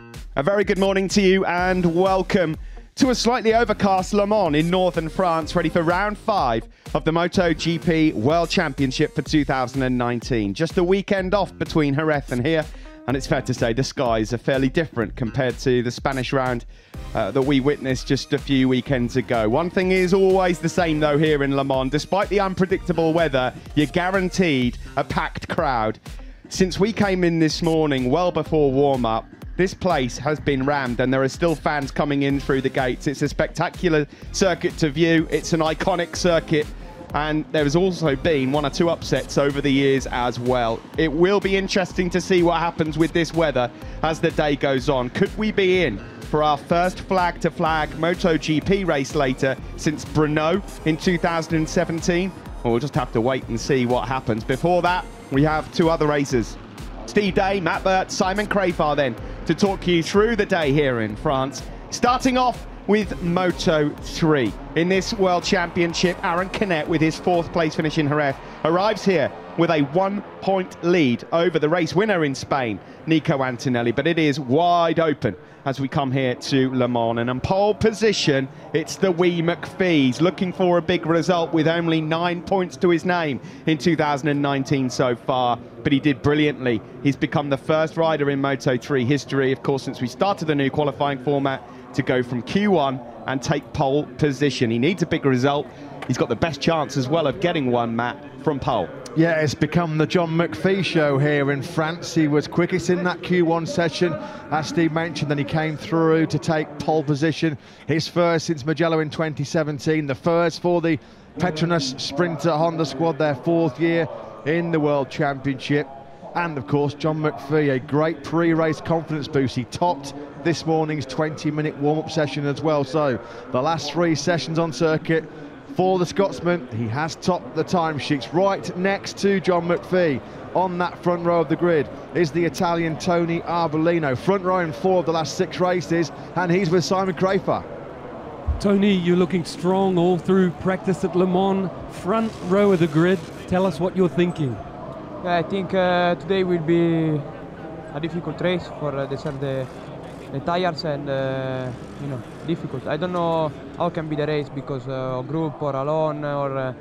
A very good morning to you and welcome to a slightly overcast Le Mans in northern France, ready for round 5 of the MotoGP World Championship for 2019. Just a weekend off between Jerez and here, and it's fair to say the skies are fairly different compared to the Spanish round that we witnessed just a few weekends ago. One thing is always the same though here in Le Mans. Despite the unpredictable weather, you're guaranteed a packed crowd. Since we came in this morning, well before warm-up, this place has been rammed and there are still fans coming in through the gates. It's a spectacular circuit to view. It's an iconic circuit, and there has also been 1 or 2 upsets over the years as well. It will be interesting to see what happens with this weather as the day goes on. Could we be in for our first flag-to-flag MotoGP race later since Brno in 2017? Well, we'll just have to wait and see what happens. Before that, we have 2 other racers. Steve Day, Matt Burt, Simon Crafar then to talk you through the day here in France. Starting off with Moto3. In this World Championship, Aaron Canet, with his 4th place finish in Jerez, arrives here with a 1-point lead over the race winner in Spain, Nico Antonelli. But it is wide open as we come here to Le Mans. And in pole position, it's the wee McPhees, looking for a big result with only 9 points to his name in 2019 so far. But he did brilliantly. He's become the first rider in Moto3 history, of course, since we started the new qualifying format, to go from Q1 and take pole position. He needs a big result. He's got the best chance as well of getting one, Matt, from pole. Yeah, it's become the John McPhee show here in France. He was quickest in that Q1 session, as Steve mentioned, then he came through to take pole position. His first since Mugello in 2017, the first for the Petronas Sprinter Honda squad, their 4th year in the World Championship. And of course, John McPhee, a great pre-race confidence boost. He topped this morning's 20-minute warm-up session as well. So the last 3 sessions on circuit for the Scotsman, he has topped the timesheets. Right next to John McPhee on that front row of the grid is the Italian Tony Arbolino, front row in 4 of the last 6 races, and he's with Simon Crafar. Tony, you're looking strong all through practice at Le Mans, front row of the grid. Tell us what you're thinking. Yeah, I think today will be a difficult race for the tires and difficult. I don't know how can be the race because group or alone or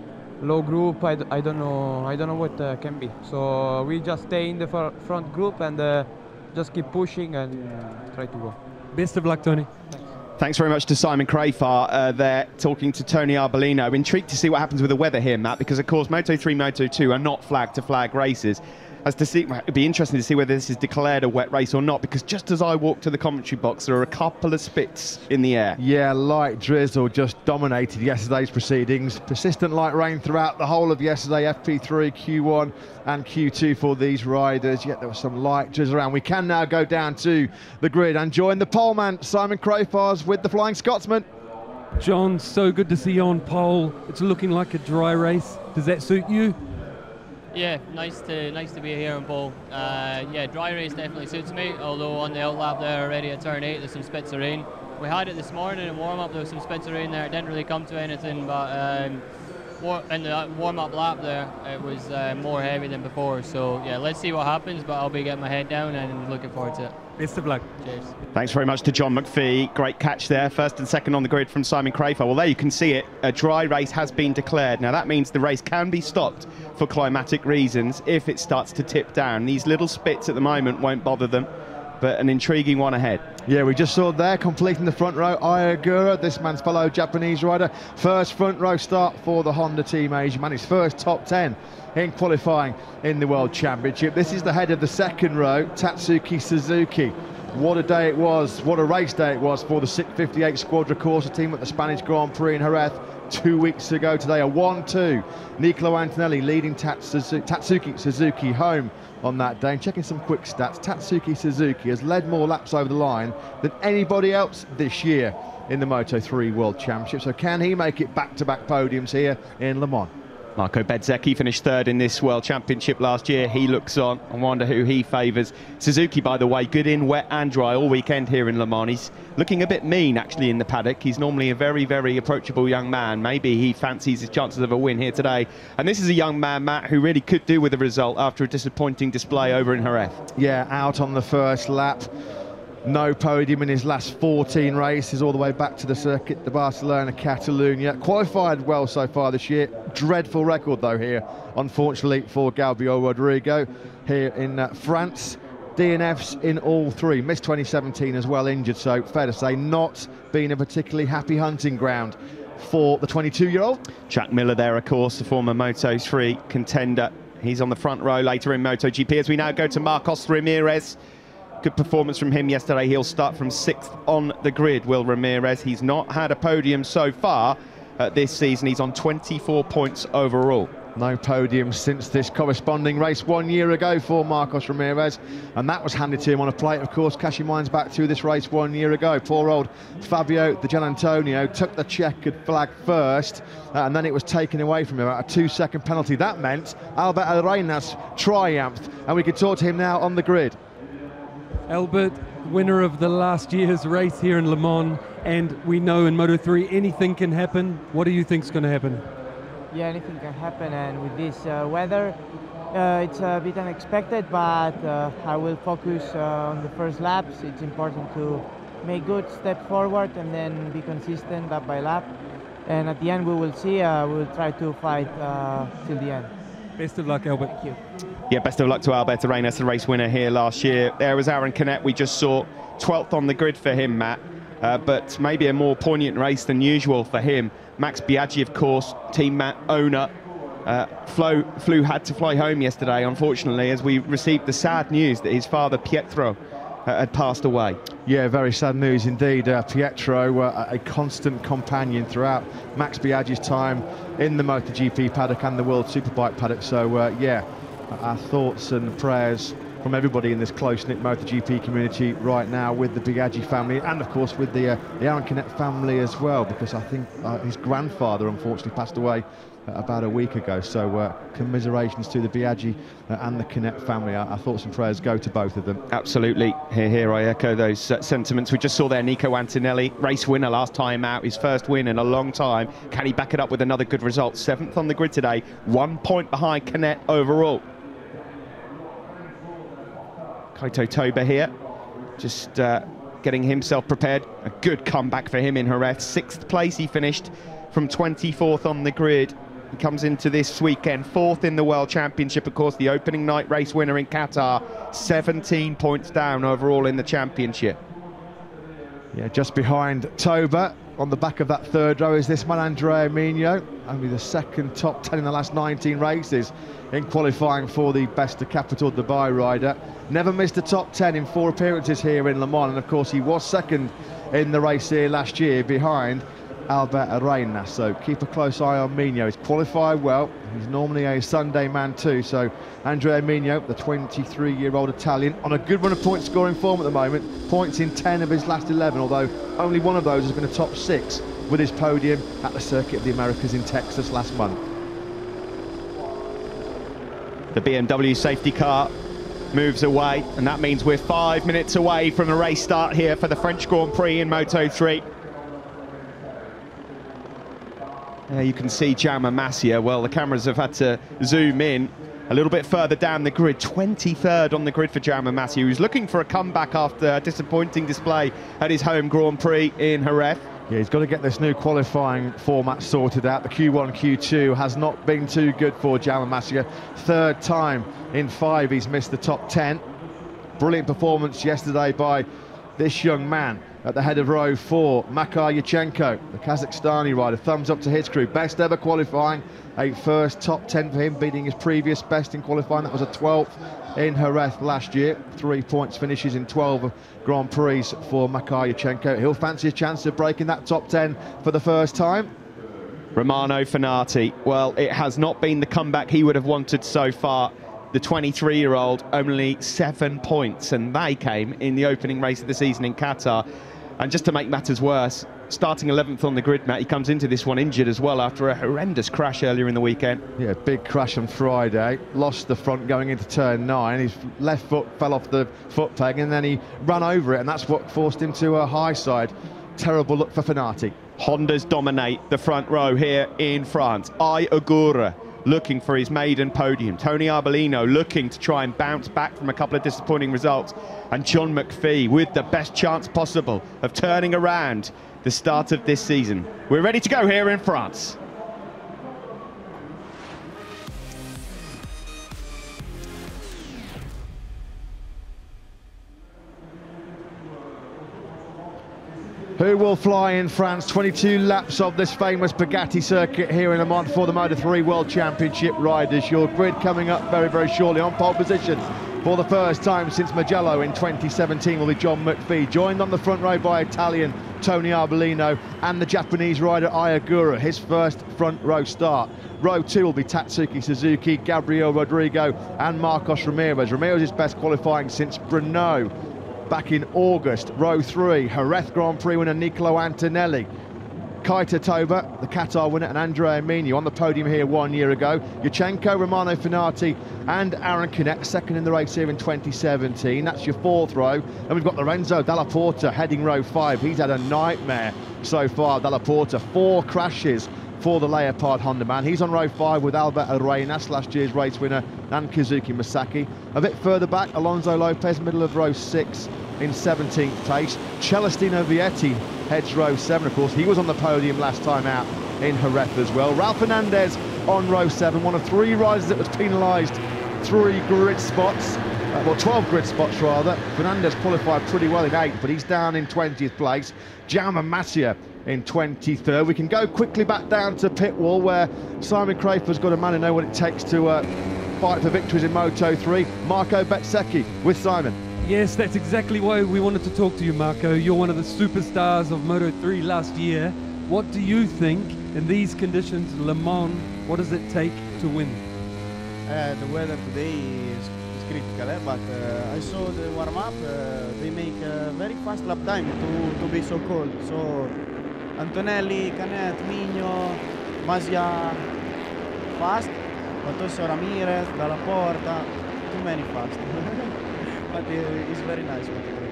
low group. I don't know what can be. So we just stay in the front group and just keep pushing and try to go. Best of luck, Tony. Thanks very much to Simon Crafar there, talking to Tony Arbolino. Intrigued to see what happens with the weather here, Matt, because of course Moto3, Moto2 are not flag-to-flag races. It'd be interesting to see whether this is declared a wet race or not, because just as I walked to the commentary box, there are a couple of spits in the air. Yeah, light drizzle just dominated yesterday's proceedings. Persistent light rain throughout the whole of yesterday, FP3, Q1 and Q2 for these riders. Yet there was some light drizzle around. We can now go down to the grid and join the poleman, Simon Crafar, with the Flying Scotsman. John, so good to see you on pole. It's looking like a dry race. Does that suit you? Yeah, nice to be here on pole. Yeah, dry race definitely suits me, although on the outlap there already at turn 8 there's some spits of rain. We had it this morning in warm-up, there was some spits of rain there. It didn't really come to anything, but in the warm-up lap there it was more heavy than before. So yeah, let's see what happens, but I'll be getting my head down and looking forward to it. Best of luck. Cheers. Thanks very much to John McPhee. Great catch there. 1st and 2nd on the grid from Simon Crafar. Well, there you can see it. A dry race has been declared. Now, that means the race can be stopped for climatic reasons if it starts to tip down. These little spits at the moment won't bother them, but an intriguing one ahead. Yeah, we just saw there, completing the front row, Ayagura, this man's fellow Japanese rider. First front row start for the Honda Team Asia man. His first top 10 in qualifying in the World Championship. This is the head of the second row, Tatsuki Suzuki. What a day it was, what a race day it was for the 658 Squadra Corsa team at the Spanish Grand Prix in Jerez 2 weeks ago today. A 1-2. Nicola Antonelli leading Tatsuki Suzuki home on that day. And checking some quick stats, Tatsuki Suzuki has led more laps over the line than anybody else this year in the Moto3 World Championship. So can he make it back-to-back podiums here in Le Mans? Marco Bezzecchi finished 3rd in this World Championship last year. He looks on. I wonder who he favours. Suzuki, by the way, good in wet and dry all weekend here in Le Mans. He's looking a bit mean, actually, in the paddock. He's normally a very, very approachable young man. Maybe he fancies his chances of a win here today. And this is a young man, Matt, who really could do with a result after a disappointing display over in Jerez. Yeah, out on the first lap. No podium in his last 14 races, all the way back to the circuit de Barcelona, Catalunya. Qualified well so far this year. Dreadful record though here, unfortunately, for Gabriel Rodrigo here in France. DNFs in all three. Missed 2017 as well, injured, so fair to say not been a particularly happy hunting ground for the 22-year-old. Jack Miller there, of course, the former Moto3 contender. He's on the front row later in MotoGP as we now go to Marcos Ramirez. Good performance from him yesterday. He'll start from 6th on the grid, Will Ramirez. He's not had a podium so far this season. He's on 24 points overall. No podium since this corresponding race 1 year ago for Marcos Ramirez, and that was handed to him on a plate, of course. Cashing minds back to this race 1 year ago. Poor old Fabio Di Gianantonio took the checkered flag first, and then it was taken away from him at a 2-second penalty. That meant Albert Arenas triumphed, and we could talk to him now on the grid. Albert, winner of the last year's race here in Le Mans, and we know in Moto3 anything can happen. What do you think's going to happen? Yeah, anything can happen, and with this weather, it's a bit unexpected, but I will focus on the first laps. It's important to make good step forward and then be consistent lap by lap. And at the end, we will see. We will try to fight till the end. Best of luck, Albert. Thank you. Yeah, best of luck to Albert Arenas, the race winner here last year. There was Aaron Canet, we just saw 12th on the grid for him, Matt. But maybe a more poignant race than usual for him. Max Biaggi, of course, team owner. Flew had to fly home yesterday, unfortunately, as we received the sad news that his father, Pietro, had passed away. Yeah, very sad news indeed. Pietro, a constant companion throughout Max Biaggi's time in the MotoGP paddock and the World Superbike paddock. So, yeah, our thoughts and prayers from everybody in this close-knit MotoGP community right now with the Biaggi family, and of course with the Aaron Canet family as well, because I think his grandfather unfortunately passed away about a week ago. So commiserations to the Biaggi and the Canet family. Our thoughts and prayers go to both of them. Absolutely. Here I echo those sentiments. We just saw there Nico Antonelli, race winner last time out, his first win in a long time. Can he back it up with another good result? 7th on the grid today, 1 point behind Canet overall. Kaito Toba here, just getting himself prepared. A good comeback for him in Jerez. 6th place he finished from 24th on the grid. He comes into this weekend 4th in the World Championship, of course, the opening night race winner in Qatar. 17 points down overall in the championship. Yeah, just behind Toba. On the back of that third row is this man, Andrea Migno, only the 2nd top 10 in the last 19 races in qualifying for the Best of Capital Dubai rider. Never missed a top 10 in 4 appearances here in Le Mans, and of course he was 2nd in the race here last year behind Albert Arenas. So keep a close eye on Migno. He's qualified well. He's normally a Sunday man too. So Andrea Migno, the 23-year-old Italian, on a good run of point scoring form at the moment. Points in 10 of his last 11, although only one of those has been a top 6 with his podium at the Circuit of the Americas in Texas last month. The BMW safety car moves away, and that means we're 5 minutes away from a race start here for the French Grand Prix in Moto3. You can see Jaume Masia. Well, the cameras have had to zoom in a little bit further down the grid. 23rd on the grid for Jaume Masia, who's looking for a comeback after a disappointing display at his home Grand Prix in Jerez. Yeah, he's got to get this new qualifying format sorted out. The Q1, Q2 has not been too good for Jaume Masia. 3rd time in 5 he's missed the top 10. Brilliant performance yesterday by this young man at the head of row 4, Makar Yurchenko, the Kazakhstani rider. Thumbs up to his crew. Best ever qualifying, a first top 10 for him, beating his previous best in qualifying. That was a 12th in Jerez last year. 3 points finishes in 12 Grand Prix for Makar Yurchenko. He'll fancy his chance of breaking that top 10 for the first time. Romano Fenati, well, it has not been the comeback he would have wanted so far. The 23-year-old, only 7 points, and they came in the opening race of the season in Qatar. And just to make matters worse, starting 11th on the grid, Matt, he comes into this one injured as well after a horrendous crash earlier in the weekend. Yeah, big crash on Friday. Lost the front going into turn 9. His left foot fell off the foot peg, and then he ran over it, and that's what forced him to a high side. Terrible look for Fenati. Hondas dominate the front row here in France. Ai Ogura looking for his maiden podium. Tony Arbolino looking to try and bounce back from a couple of disappointing results. And John McPhee with the best chance possible of turning around the start of this season. We're ready to go here in France. Who will fly in France? 22 laps of this famous Bugatti circuit here in Le Mans for the Moto3 World Championship riders. Your grid coming up very, very shortly. On pole position for the first time since Mugello in 2017 will be John McPhee, joined on the front row by Italian Tony Arbolino and the Japanese rider Ayagura, his first front row start. Row 2 will be Tatsuki Suzuki, Gabriel Rodrigo and Marcos Ramirez. Ramirez is best qualifying since Brno back in August. Row 3, Jerez Grand Prix winner Nicolo Antonelli, Kaita Toba, the Qatar winner, and Andrea Migno on the podium here 1 year ago. Yurchenko, Romano Finati and Aaron Canet, second in the race here in 2017. That's your fourth row. Then we've got Lorenzo Dalla Porta heading row 5. He's had a nightmare so far, Dalla Porta. 4 crashes for the Leopard Honda man. He's on row 5 with Albert Arenas, last year's race winner, and Kazuki Masaki. A bit further back, Alonso Lopez, middle of row 6 in 17th place. Celestino Vietti heads row 7, of course. He was on the podium last time out in Jerez as well. Ralph Fernandez on row 7, one of 3 riders that was penalised 3 grid spots. Well, 12 grid spots rather. Fernandez qualified pretty well in 8th, but he's down in 20th place. Jaume Masia in 23rd. We can go quickly back down to pit wall where Simon Crafer's got a man who knows what it takes to fight for victories in Moto3. Marco Bezzecchi with Simon. Yes, that's exactly why we wanted to talk to you, Marco. You're one of the superstars of Moto3 last year. What do you think in these conditions, Le Mans, what does it take to win? The weather today is critical, but I saw the warm-up. They make a very fast lap time to be so cold. So Antonelli, Canet, Migno, Masia fast, but also Ramirez, Dalla Porta, too many fast. But it's very nice.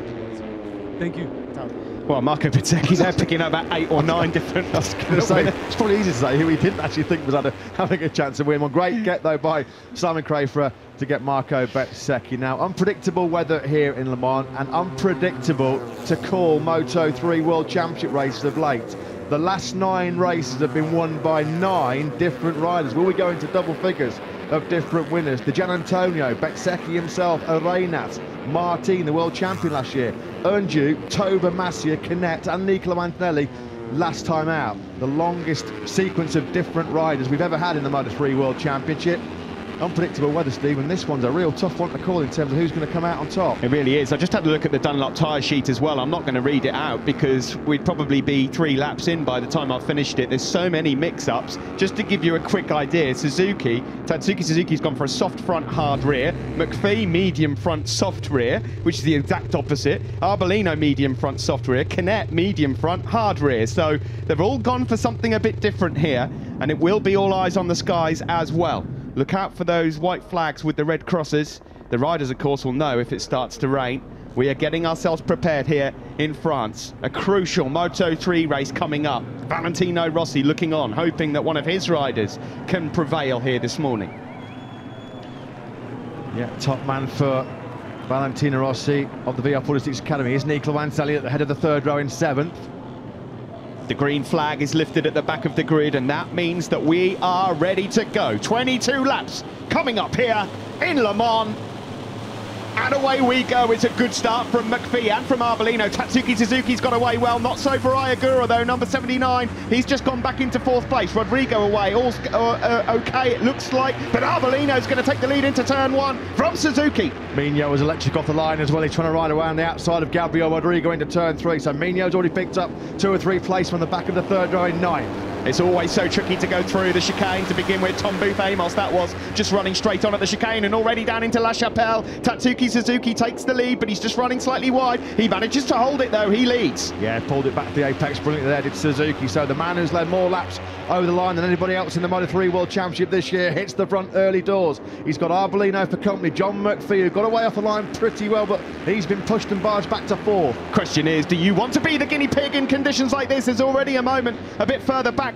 Thank you. Ciao. Well, Marco Bezzecchi there picking up about 8 or 9 different. I was going to say, it's probably easy to say who he didn't actually think was having a chance to win. Well, great get though by Simon Crafer to get Marco Bezzecchi. Now, unpredictable weather here in Le Mans and unpredictable to call Moto3 World Championship races of late. The last 9 races have been won by 9 different riders. Will we go into double figures of different winners? The Gian Antonio, Bezzecchi himself, Arenas, Martin, the world champion last year, Earnju, Toba, Masia, Canet and Nicolo Antonelli last time out. The longest sequence of different riders we've ever had in the Moto3 World Championship. Unpredictable weather, Steve, and this one's a real tough one to call in terms of who's going to come out on top. It really is. I just had to look at the Dunlop tyre sheet as well. I'm not going to read it out because we'd probably be 3 laps in by the time I've finished it. There's so many mix-ups. Just to give you a quick idea, Tatsuki Suzuki's gone for a soft front, hard rear. McPhee, medium front, soft rear, which is the exact opposite. Arbolino, medium front, soft rear. Canet, medium front, hard rear. So they've all gone for something a bit different here, and it will be all eyes on the skies as well. Look out for those white flags with the red crosses. The riders, of course, will know if it starts to rain. We are getting ourselves prepared here in France. A crucial Moto3 race coming up. Valentino Rossi looking on, hoping that one of his riders can prevail here this morning. Yeah, top man for Valentino Rossi of the VR Politics Academy is Nicolo Antonelli at the head of the 3rd row in 7th. The green flag is lifted at the back of the grid, and that means that we are ready to go. 22 laps coming up here in Le Mans. And away we go. It's a good start from McPhee and from Arbolino. Tatsuki Suzuki's got away well. Not so for Ayagura, though. Number 79. He's just gone back into 4th place. Rodrigo away. All okay, it looks like. But Arbolino's going to take the lead into turn 1 from Suzuki. Migno was electric off the line as well. He's trying to ride around the outside of Gabriel Rodrigo into turn 3. So Migno's already picked up 2 or 3 places from the back of the 3rd row in 9th. It's always so tricky to go through the chicane to begin with. Tom Booth Amos, that was just running straight on at the chicane and already down into La Chapelle. Tatsuki Suzuki takes the lead, but he's just running slightly wide. He manages to hold it though, he leads. Yeah, pulled it back to the apex brilliantly there, did Suzuki. So the man who's led more laps over the line than anybody else in the Moto3 World Championship this year hits the front early doors. He's got Arbolino for company, John McPhee, who got away off the line pretty well, but he's been pushed and barged back to 4th. Question is, do you want to be the guinea pig in conditions like this? There's already a moment a bit further back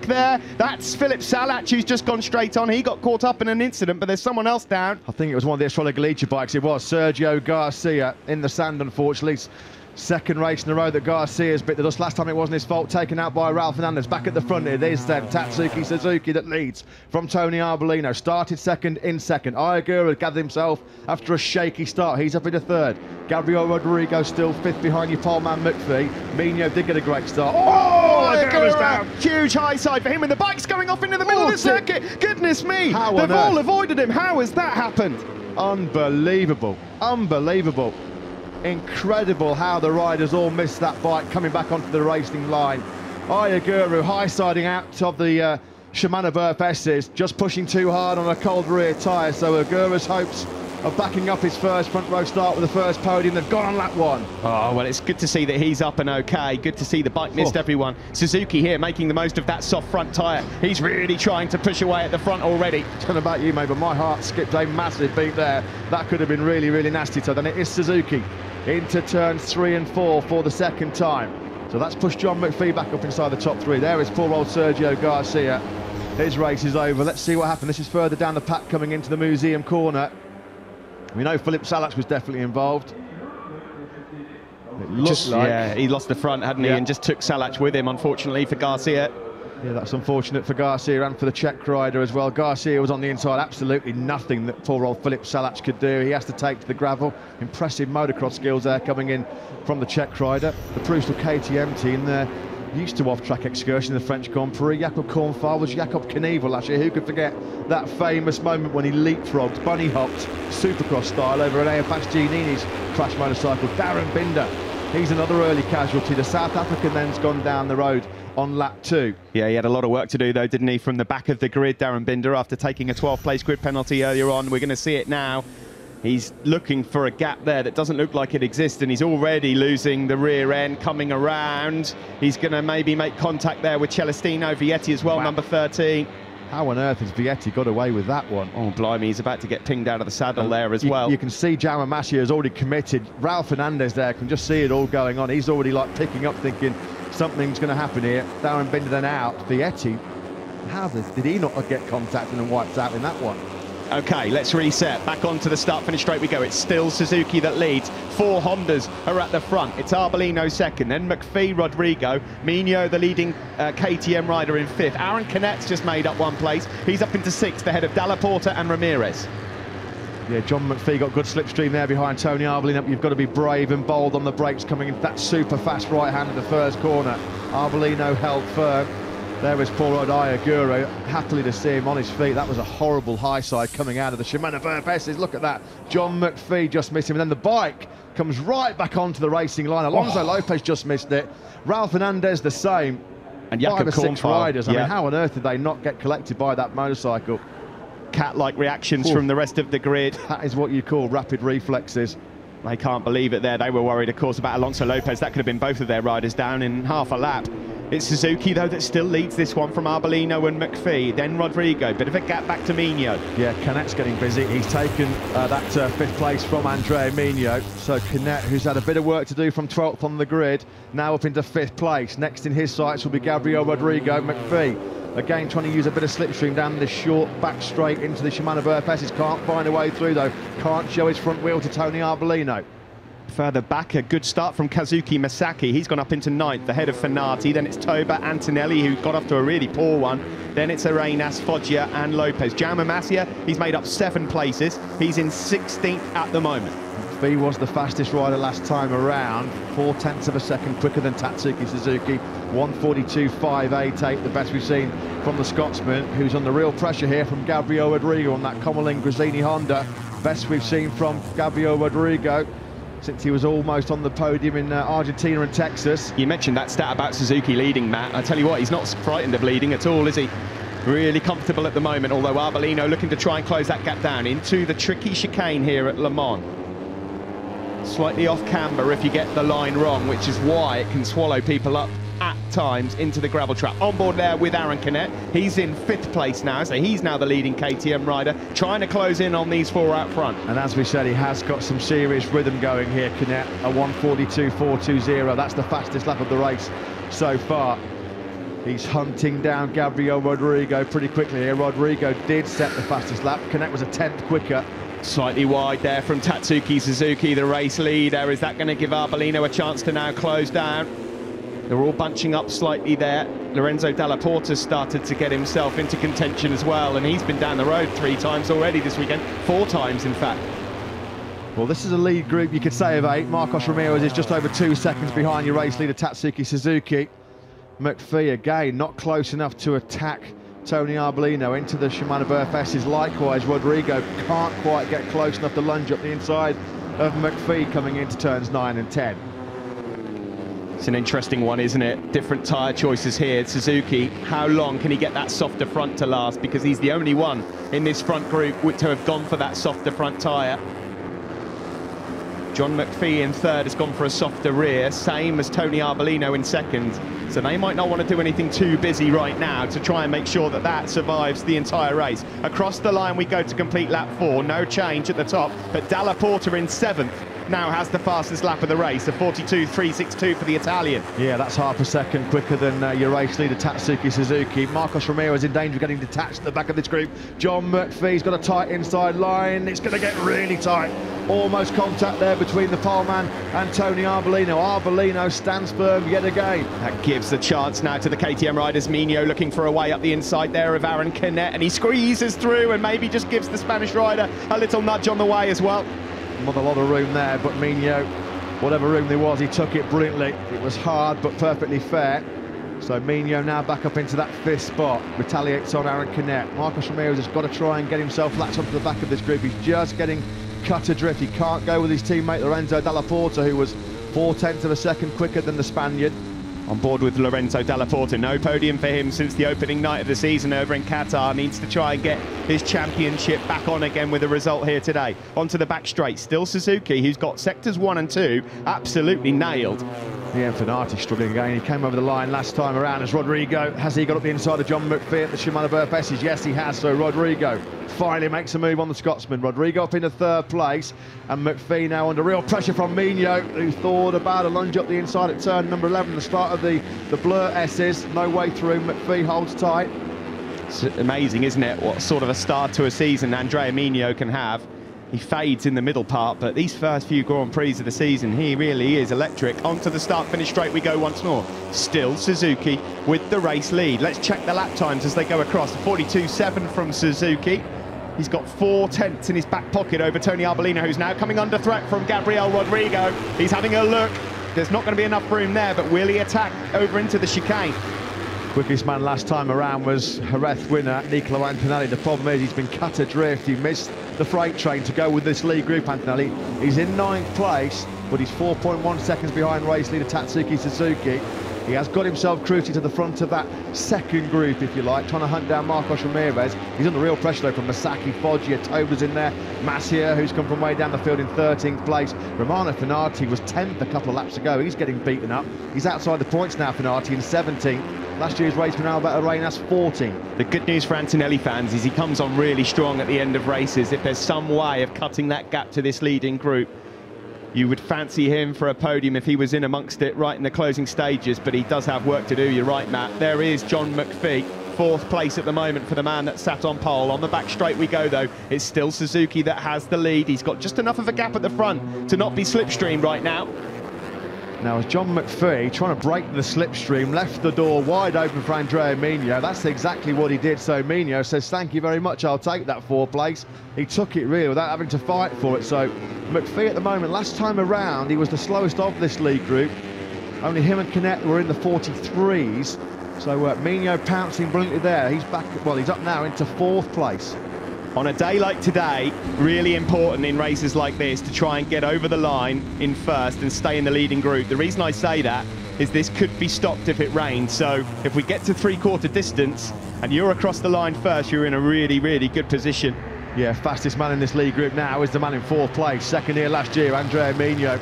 back there. That's Filip Salac, who's just gone straight on. He got caught up in an incident, but there's someone else down. I think it was one of the Estrella Galicia bikes. It was Sergio Garcia in the sand, unfortunately. Second race in a row that Garcia's bit the dust. Last time it wasn't his fault, taken out by Ralph Fernandez. Back at the front, it is then Tatsuki Suzuki that leads from Tony Arbolino. Started second in second. Ayagura gathered himself after a shaky start. He's up into third. Gabriel Rodrigo still fifth behind your poleman McPhee. Mino did get a great start. Oh, Ayagura down. Huge high side for him, and the bike's going off into the middle of the circuit. Goodness me, they've all avoided him. How has that happened? Unbelievable, unbelievable. Incredible how the riders all missed that bike coming back onto the racing line. Ayagura high-siding out of the Shimano Burp S's, just pushing too hard on a cold rear tyre, so Agura's hopes of backing up his first front row start with the first podium, they've gone on lap one. Oh, well, it's good to see that he's up and okay. Good to see the bike missed everyone. Suzuki here making the most of that soft front tyre. He's really trying to push away at the front already. I don't know about you, mate, but my heart skipped a massive beat there. That could have been really, really nasty. So then it is Suzuki into turns 3 and 4 for the second time. So that's pushed John McPhee back up inside the top 3. There is poor old Sergio Garcia. His race is over. Let's see what happens. This is further down the pack coming into the museum corner. We know Filip Salac was definitely involved. It looks like... Yeah, he lost the front, hadn't he, and just took Salac with him, unfortunately, for Garcia. Yeah, that's unfortunate for Garcia and for the Czech rider as well. Garcia was on the inside, absolutely nothing that poor old Filip Salac could do. He has to take to the gravel. Impressive motocross skills there coming in from the Czech rider. The Prustal KTM team there used to off-track excursion in the French Grand Prix. Jakob Kornfall was Jakob Knievel last year. Who could forget that famous moment when he leapfrogged, bunny hopped, supercross style over Enea Bastianini's crash motorcycle. Darren Binder, he's another early casualty. The South African then's gone down the road on lap 2. Yeah, he had a lot of work to do though, didn't he, from the back of the grid, Darren Binder, after taking a 12th place grid penalty earlier on. We're going to see it now. He's looking for a gap there that doesn't look like it exists, and he's already losing the rear end, coming around. He's going to maybe make contact there with Celestino Vietti as well, number 13. How on earth has Vietti got away with that one? Oh, blimey, he's about to get pinged out of the saddle there as well. You can see Jaume Masia has already committed. Ralph Fernandez there can just see it all going on. He's already like picking up, thinking something's going to happen here. Darren Binder then out. Vietti, how did he not get contacted and wiped out in that one? Okay, let's reset. Back onto the start-finish straight we go. It's still Suzuki that leads. 4 Hondas are at the front. It's Arbolino second, then McPhee, Rodrigo. Mino, the leading KTM rider, in 5th. Aaron Canette's just made up 1 place. He's up into 6th, ahead of Dalla Porta and Ramirez. Yeah, John McPhee got good slipstream there behind Tony Arbolino. You've got to be brave and bold on the brakes coming into that super fast right hand of the first corner. Arbolino held firm. There is poor old Ayagura, happily to see him on his feet. That was a horrible high side coming out of the Shimano Burp S's. Look at that. John McPhee just missed him. And then the bike comes right back onto the racing line. Alonso Lopez just missed it. Ralph Fernandez the same. And 5 or 6 riders. I mean, how on earth did they not get collected by that motorcycle? Cat-like reactions from the rest of the grid. That is what you call rapid reflexes. They can't believe it there. They were worried, of course, about Alonso Lopez. That could have been both of their riders down in half a lap. It's Suzuki, though, that still leads this one from Arbolino and McPhee. Then Rodrigo, bit of a gap back to Mino. Yeah, Canette's getting busy. He's taken that 5th place from Andrea Mino. So Canette, who's had a bit of work to do from 12th on the grid, now up into 5th place. Next in his sights will be Gabriel Rodrigo. McPhee, again, trying to use a bit of slipstream down this short back straight into the Shimano Burp S's. Can't find a way through, though. Can't show his front wheel to Tony Arbolino. Further back, a good start from Kazuki Masaki. He's gone up into 9th, ahead of Fenati. Then it's Toba Antonelli, who got off to a really poor one. Then it's Arenas, Foggia and Lopez. Jaume Masia, he's made up 7 places. He's in 16th at the moment. He was the fastest rider last time around, 0.4 of a second quicker than Tatsuki Suzuki. 1:42.588, the best we've seen from the Scotsman, who's under real pressure here from Gabriel Rodrigo on that Comelin Gresini Honda. Best we've seen from Gabriel Rodrigo since he was almost on the podium in Argentina and Texas. You mentioned that stat about Suzuki leading, Matt. I tell you what, he's not frightened of leading at all, is he? Really comfortable at the moment, although Arbolino looking to try and close that gap down into the tricky chicane here at Le Mans. Slightly off camber if you get the line wrong, which is why it can swallow people up at times into the gravel trap. On board there with Aaron Canette. He's in 5th place now, so he's now the leading KTM rider, trying to close in on these 4 out front. And as we said, he has got some serious rhythm going here, Canette. A 1:42.420, that's the fastest lap of the race so far. He's hunting down Gabriel Rodrigo pretty quickly here. Rodrigo did set the fastest lap. Canet was a 10th quicker. Slightly wide there from Tatsuki Suzuki, the race leader. Is that going to give Arbolino a chance to now close down? They're all bunching up slightly there. Lorenzo Dalla Porta started to get himself into contention as well, and he's been down the road 3 times already this weekend, 4 times in fact. Well, this is a lead group, you could say, of 8. Marcos Ramirez is just over 2 seconds behind your race leader, Tatsuki Suzuki. McPhee, again, not close enough to attack Tony Arbolino into the Shimano BFSs. Likewise, Rodrigo can't quite get close enough to lunge up the inside of McPhee coming into turns 9 and 10. It's an interesting one, isn't it? Different tyre choices here. Suzuki, how long can he get that softer front to last? Because he's the only one in this front group to have gone for that softer front tyre. John McPhee in 3rd has gone for a softer rear, same as Tony Arbolino in 2nd. So they might not want to do anything too busy right now to try and make sure that that survives the entire race. Across the line we go to complete lap 4, no change at the top, but Dalla Porta in 7th now has the fastest lap of the race, a 42.362 for the Italian. Yeah, that's half a second quicker than your race leader, Tatsuki Suzuki. Marcos Ramirez in danger of getting detached at the back of this group. John McPhee's got a tight inside line. It's going to get really tight. Almost contact there between the poleman and Tony Arbolino. Arbolino stands firm yet again. That gives the chance now to the KTM riders. Mino looking for a way up the inside there of Aaron Canet, and he squeezes through and maybe just gives the Spanish rider a little nudge on the way as well. Not a lot of room there, but Mino, whatever room there was, he took it brilliantly. It was hard, but perfectly fair. So Mino now back up into that 5th spot, retaliates on Aaron Canet. Marcos Ramirez has got to try and get himself latched onto the back of this group. He's just getting cut adrift. He can't go with his teammate Lorenzo Dalla Porta, who was 0.4 of a second quicker than the Spaniard. On board with Lorenzo Dalla Porta. No podium for him since the opening night of the season over in Qatar. Needs to try and get his championship back on again with a result here today. Onto the back straight. Still Suzuki, who's got sectors 1 and 2 absolutely nailed. Yeah, Finati struggling again. He came over the line last time around as Rodrigo. Has he got up the inside of John McPhee at the Shimano BFSs? Yes, he has. So Rodrigo finally makes a move on the Scotsman. Rodrigo up into 3rd place, and McPhee now under real pressure from Mino, who thought about a lunge up the inside at turn number 11, the start of the Blur S's. No way through. McPhee holds tight. It's amazing, isn't it, what sort of a start to a season Andrea Mino can have. He fades in the middle part, but these first few Grand Prix of the season, he really is electric. Onto the start-finish straight we go once more. Still Suzuki with the race lead. Let's check the lap times as they go across. 42.7 from Suzuki. He's got 4/10 in his back pocket over Tony Arbolino, who's now coming under threat from Gabriel Rodrigo. He's having a look. There's not going to be enough room there, but will he attack over into the chicane? Quickest man last time around was Jerez winner Nicolo Antonelli. The problem is he's been cut adrift. He missed the freight train to go with this lead group, Antonelli. He's in 9th place, but he's 4.1 seconds behind race leader Tatsuki Suzuki. He has got himself cruising to the front of that 2nd group, if you like, trying to hunt down Marcos Ramirez. He's under real pressure, though, from Masaki, Foggia, Toba's in there. Masia, who's come from way down the field in 13th place. Romano Finati was 10th a couple of laps ago. He's getting beaten up. He's outside the points now, Finati, in 17th. Last year's race for Alberto Arenas, 14. The good news for Antonelli fans is he comes on really strong at the end of races. If there's some way of cutting that gap to this leading group, you would fancy him for a podium if he was in amongst it right in the closing stages, but he does have work to do. You're right, Matt. There is John McPhee, 4th place at the moment for the man that sat on pole. On the back straight we go, though. It's still Suzuki that has the lead. He's got just enough of a gap at the front to not be slipstream right now. Now, as John McPhee, trying to break the slipstream, left the door wide open for Andrea Mino. That's exactly what he did. So Mino says, thank you very much, I'll take that 4th place. He took it really without having to fight for it. So McPhee at the moment, last time around, he was the slowest of this lead group. Only him and Canet were in the 43s. So Mino pouncing brilliantly there. He's back, well, he's up now into 4th place. On a day like today, really important in races like this to try and get over the line in 1st and stay in the leading group. The reason I say that is this could be stopped if it rains. So if we get to 3/4 distance and you're across the line 1st, you're in a really, really good position. Yeah, fastest man in this league group now is the man in 4th place. 2nd here last year, Andrea Mino,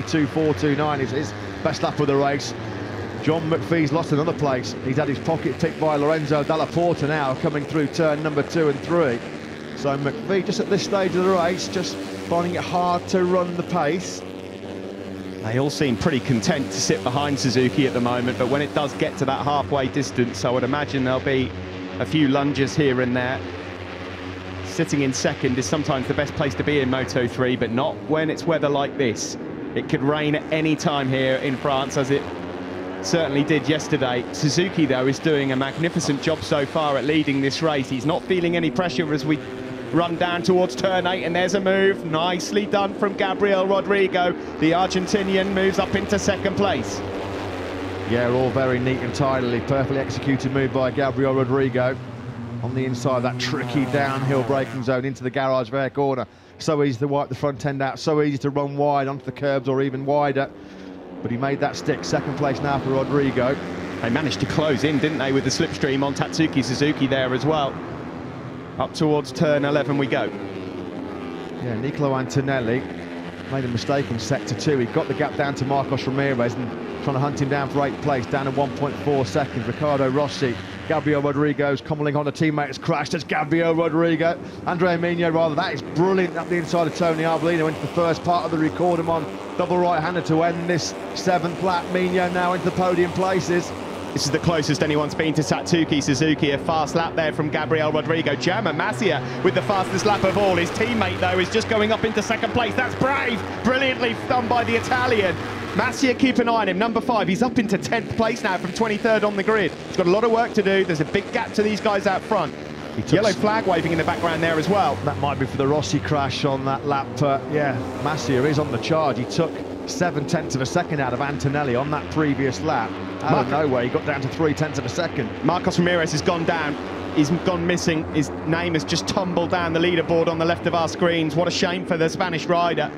42.429 is his best lap of the race. John McPhee's lost another place. He's had his pocket picked by Lorenzo Dalla Porta now, coming through turn number 2 and 3. So McPhee, just at this stage of the race, just finding it hard to run the pace. They all seem pretty content to sit behind Suzuki at the moment, but when it does get to that halfway distance, I would imagine there'll be a few lunges here and there. Sitting in second is sometimes the best place to be in Moto3, but not when it's weather like this. It could rain at any time here in France, as it certainly did yesterday. Suzuki, though, is doing a magnificent job so far at leading this race. He's not feeling any pressure as we run down towards turn 8, and there's a move. Nicely done from Gabriel Rodrigo. The Argentinian moves up into second place. Yeah, all very neat and tidily. Perfectly executed move by Gabriel Rodrigo. On the inside of that tricky downhill braking zone into the garage rear corner. So easy to wipe the front end out, so easy to run wide onto the curbs or even wider. But he made that stick. Second place now for Rodrigo. They managed to close in, didn't they, with the slipstream on Tatsuki Suzuki there as well. Up towards turn 11 we go. Yeah, Nicolo Antonelli made a mistake in sector 2. He got the gap down to Marcos Ramirez and trying to hunt him down for 8th place, down to 1.4 seconds. Ricardo Rossi, Gabriel Rodrigo's coming on, a teammate has crashed. It's Gabriel Rodrigo. Andrea Migno, rather, that is brilliant up the inside of Tony Arbolino into the first part of the Recordamon. Double right-hander to end this 7th lap. Migno now into the podium places. This is the closest anyone's been to Tatsuki Suzuki. A fast lap there from Gabriel Rodrigo. German Masia with the fastest lap of all. His teammate, though, is just going up into second place. That's brave. Brilliantly done by the Italian. Masia, keep an eye on him. Number 5. He's up into 10th place now from 23rd on the grid. He's got a lot of work to do. There's a big gap to these guys out front. Yellow flag waving in the background there as well. That might be for the Rossi crash on that lap. Yeah, Masia is on the charge. He took 7/10 of a second out of Antonelli on that previous lap. Out of nowhere, he got down to 3/10 of a second. Marcos Ramirez has gone down. He's gone missing. His name has just tumbled down the leaderboard on the left of our screens. What a shame for the Spanish rider.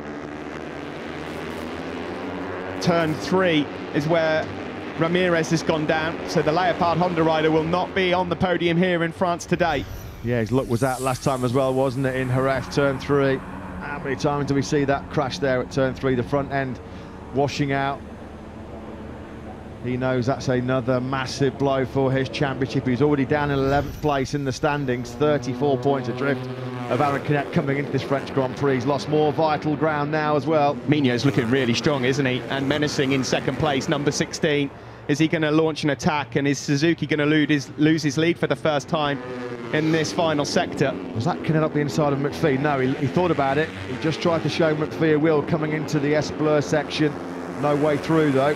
Turn 3 is where Ramirez has gone down, so the Leopard Honda rider will not be on the podium here in France today. Yeah, his luck was out last time as well, wasn't it, in Jerez, turn 3. How many times do we see that crash there at turn 3, the front end washing out? He knows that's another massive blow for his championship. He's already down in 11th place in the standings, 34 points adrift of Aaron Canet coming into this French Grand Prix. He's lost more vital ground now as well. Migno's looking really strong, isn't he? And menacing in second place, number 16. Is he going to launch an attack, and is Suzuki going to lose his lead for the first time in this final sector? Was that Canet up the inside of McPhee? No, he thought about it. He just tried to show McPhee a wheel coming into the S-Blur section. No way through, though.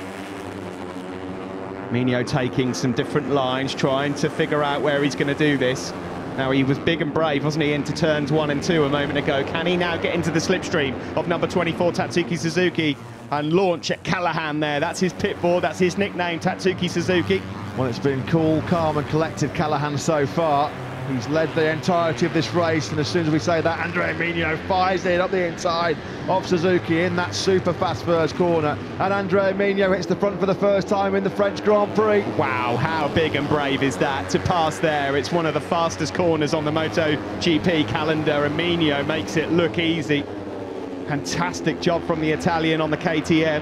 Migno taking some different lines, trying to figure out where he's going to do this. Now, he was big and brave, wasn't he, into turns 1 and 2 a moment ago. Can he now get into the slipstream of number 24, Tatsuki Suzuki, and launch at Callahan there? That's his pit board, that's his nickname, Tatsuki Suzuki. Well, it's been cool, calm and collected, Callahan, so far. He's led the entirety of this race, and as soon as we say that, Andrea Migno fires it up the inside of Suzuki in that super fast first corner, and Andrea Migno hits the front for the first time in the French Grand Prix. Wow, how big and brave is that to pass there? It's one of the fastest corners on the MotoGP calendar, and Migno makes it look easy. Fantastic job from the Italian on the KTM.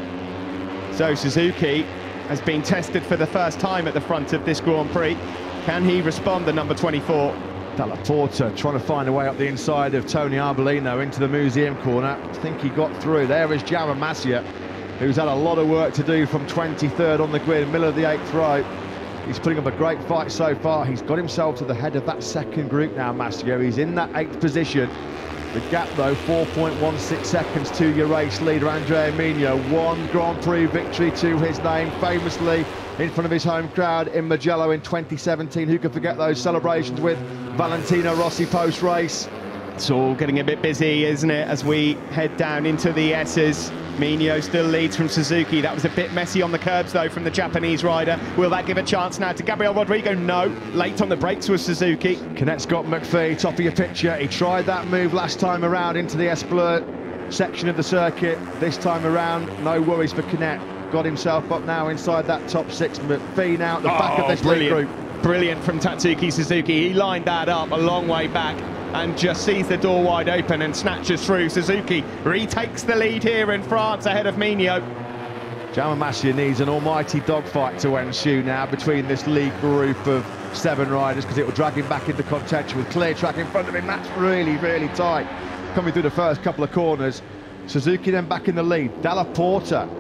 So Suzuki has been tested for the first time at the front of this Grand Prix. Can he respond, the number 24? Dalla Porta trying to find a way up the inside of Tony Arbolino into the museum corner. I think he got through. There is Jaume Masia, who's had a lot of work to do from 23rd on the grid, middle of the 8th row. He's putting up a great fight so far. He's got himself to the head of that second group now, Masia. He's in that 8th position. The gap, though, 4.16 seconds to your race leader, Andrea Migno. 1 Grand Prix victory to his name, famously in front of his home crowd in Mugello in 2017. Who could forget those celebrations with Valentino Rossi post-race? It's all getting a bit busy, isn't it, as we head down into the S's. Migno still leads from Suzuki. That was a bit messy on the curbs, though, from the Japanese rider. Will that give a chance now to Gabriel Rodrigo? No. Late on the brakes was Suzuki. Canet's got McPhee, top of your picture. He tried that move last time around into the S-Blur section of the circuit. This time around, no worries for Canet. Got himself up now inside that top 6. McPhee now at the back of this lead group. Brilliant from Tatsuki Suzuki. He lined that up a long way back and just sees the door wide open and snatches through. Suzuki retakes the lead here in France ahead of Migno. Jaume Masia needs an almighty dogfight to ensue now between this lead group of 7 riders, because it will drag him back into contention with clear track in front of him. That's really, really tight. Coming through the first couple of corners. Suzuki then back in the lead. Dalla Porta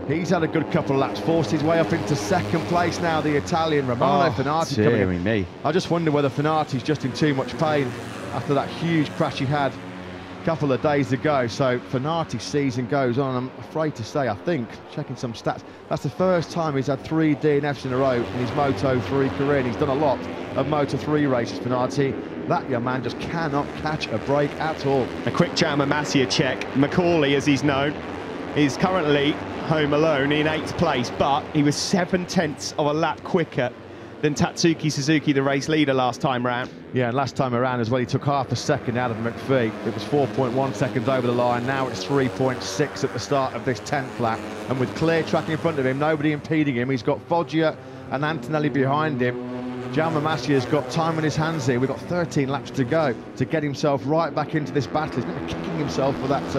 He's had a good couple of laps, forced his way up into second place now, the Italian Romano Fenati coming in. Me. I just wonder whether Fenati's just in too much pain after that huge crash he had a couple of days ago. So Fenati's season goes on. I'm afraid to say, I think, checking some stats, that's the first time he's had 3 DNFs in a row in his Moto3 career, and he's done a lot of Moto3 races, Fenati. That young man just cannot catch a break at all. A quick Jaume Masia check. Macaulay, as he's known, is currently home alone in 8th place, but he was 7/10 of a lap quicker than Tatsuki Suzuki, the race leader, last time round. Yeah, and last time around as well, he took half a second out of McPhee. It was 4.1 seconds over the line. Now it's 3.6 at the start of this 10th lap. And with clear track in front of him, nobody impeding him, he's got Foggia and Antonelli behind him. Jaume Masia's got time on his hands here. We've got 13 laps to go to get himself right back into this battle. He's been kicking himself for that.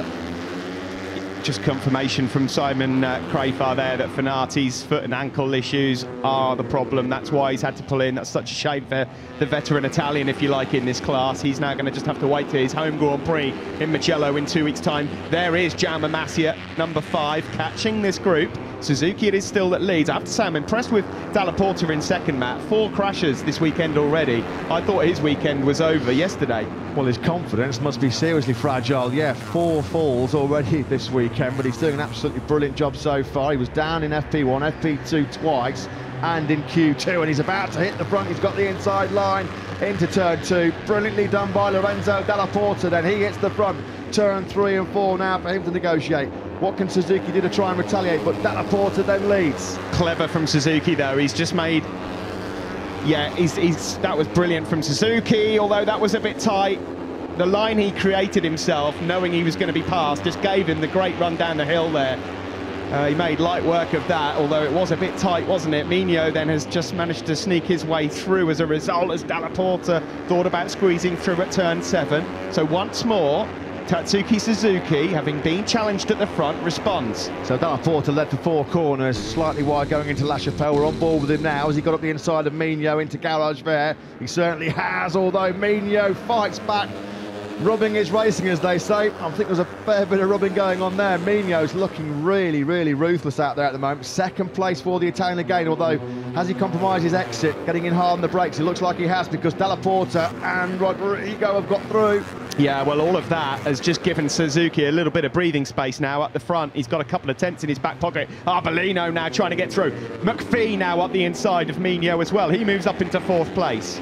Just confirmation from Simon Crafar there that Fenati's foot and ankle issues are the problem. That's why he's had to pull in. That's such a shame for the veteran Italian, if you like, in this class. He's now going to just have to wait to his home Grand Prix in Mugello in 2 weeks' time. There is Jaume Masia, number 5, catching this group. Suzuki, it is still that leads. I have to say, I'm impressed with Dalla Porta in second, Matt. 4 crashes this weekend already. I thought his weekend was over yesterday. Well, his confidence must be seriously fragile. Yeah, 4 falls already this weekend, but he's doing an absolutely brilliant job so far. He was down in FP1, FP2 twice, and in Q2, and he's about to hit the front. He's got the inside line into turn 2. Brilliantly done by Lorenzo Dalla Porta. Then he hits the front. Turn 3 and 4 now for him to negotiate. What can Suzuki do to try and retaliate? But Dalla Porta then leads. Clever from Suzuki, though. He's just made... Yeah, that was brilliant from Suzuki, although that was a bit tight. The line he created himself, knowing he was going to be passed, just gave him the great run down the hill there. He made light work of that, although it was a bit tight, wasn't it? Migno then has just managed to sneak his way through as a result, as Dalla Porta thought about squeezing through at turn 7. So once more, Tatsuki Suzuki, having been challenged at the front, responds. So Dalla Porta led for 4 corners, slightly wide going into La Chapelle. We're on board with him now as he got up the inside of Migno into Garage Vert. He certainly has, although Migno fights back. Rubbing is racing, as they say. I think there's a fair bit of rubbing going on there. Migno's looking really, really ruthless out there at the moment. Second place for the Italian again, although has he compromised his exit, getting in hard on the brakes? It looks like he has, because Dalla Porta and Rodrigo have got through. Yeah, well, all of that has just given Suzuki a little bit of breathing space now up the front. He's got a couple of tenths in his back pocket. Arbolino now trying to get through. McPhee now up the inside of Migno as well. He moves up into 4th place.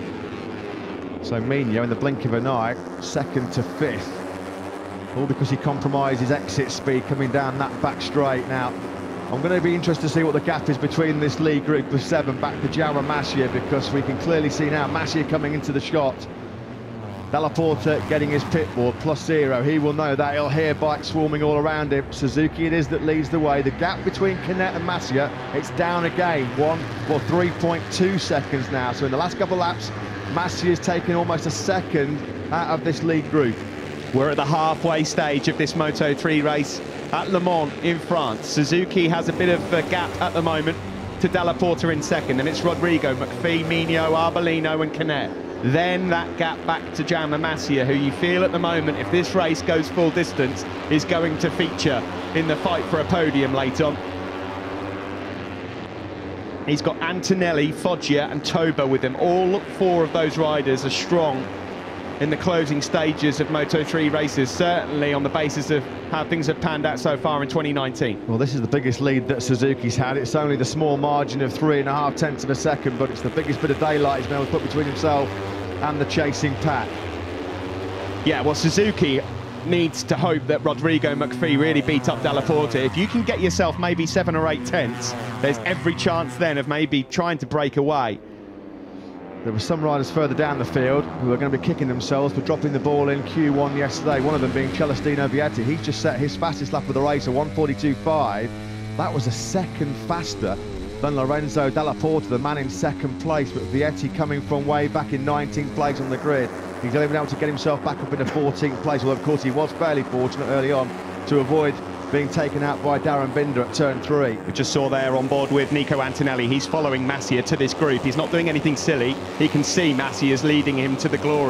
So Migno, in the blink of an eye, 2nd to 5th. All because he compromised his exit speed coming down that back straight. Now, I'm going to be interested to see what the gap is between this lead group of 7 back to Jaume Masia, because we can clearly see now Masia coming into the shot. Dalla Porta getting his pit board +0. He will know that. He'll hear bikes swarming all around him. Suzuki it is that leads the way. The gap between Canet and Masia, it's down again. 3.2 seconds now. So in the last couple of laps, Masia's taken almost a second out of this lead group. We're at the halfway stage of this Moto3 race at Le Mans in France. Suzuki has a bit of a gap at the moment to Dalla Porta in 2nd, and it's Rodrigo, McPhee, Migno, Arbolino and Canet. Then that gap back to Jaume Masia, who you feel at the moment, if this race goes full distance, is going to feature in the fight for a podium late on. He's got Antonelli, Foggia and Toba with him. All 4 of those riders are strong in the closing stages of Moto3 races, certainly on the basis of how things have panned out so far in 2019. Well, this is the biggest lead that Suzuki's had. It's only the small margin of 3.5 tenths of a second, but it's the biggest bit of daylight he's been able to put between himself and the chasing pack. Yeah, well, Suzuki needs to hope that Rodrigo McPhee really beat up Dalla Porta. If you can get yourself maybe 7 or 8 tenths, there's every chance then of maybe trying to break away. There were some riders further down the field who are going to be kicking themselves for dropping the ball in Q1 yesterday, one of them being Celestino Vietti. He's just set his fastest lap of the race, a 1:42.5. That was a second faster than Lorenzo Dalla Porta, the man in 2nd place, but Vietti coming from way back in 19th place on the grid. He's only been able to get himself back up into 14th place, although of course he was fairly fortunate early on to avoid being taken out by Darren Binder at turn 3. We just saw there on board with Nico Antonelli. He's following Masia to this group. He's not doing anything silly. He can see Masia's leading him to the glory.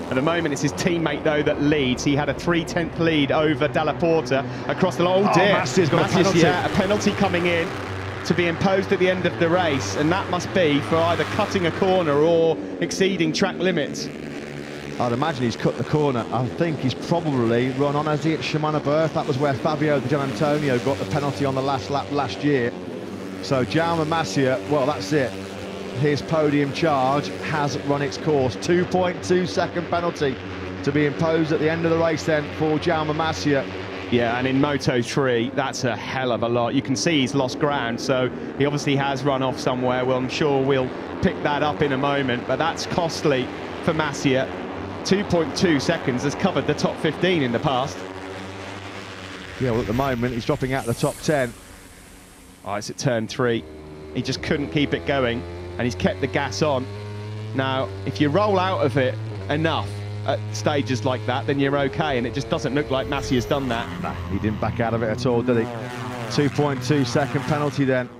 At the moment, it's his teammate, though, that leads. He had a 3/10 lead over Dalla Porta across the line. Oh, dear. Massia's got a penalty. Yeah, a penalty coming in to be imposed at the end of the race, and that must be for either cutting a corner or exceeding track limits. I'd imagine he's cut the corner. I think he's probably run on, has he, at Shimano Berth? That was where Fabio Di Gianantonio got the penalty on the last lap last year. So Jaume Masia, well, that's it. His podium charge has run its course. 2.2 second penalty to be imposed at the end of the race then for Jaume Masia. Yeah, and in Moto3, that's a hell of a lot. You can see he's lost ground, so he obviously has run off somewhere. Well, I'm sure we'll pick that up in a moment, but that's costly for Masia. 2.2 seconds has covered the top 15 in the past. Yeah, well, at the moment, he's dropping out of the top 10. Oh, it's at turn 3. He just couldn't keep it going, and he's kept the gas on. Now, if you roll out of it enough at stages like that, then you're okay, and it just doesn't look like Masia's done that. Nah, he didn't back out of it at all, did he? 2.2 second penalty then.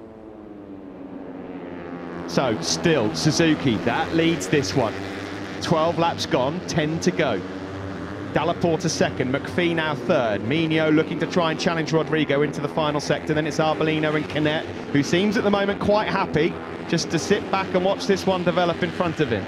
So, still, Suzuki, that leads this one. 12 laps gone, 10 to go. Dalla Porta second, McPhee now third. Migno looking to try and challenge Rodrigo into the final sector. Then it's Arbolino and Canet, who seems at the moment quite happy just to sit back and watch this one develop in front of him.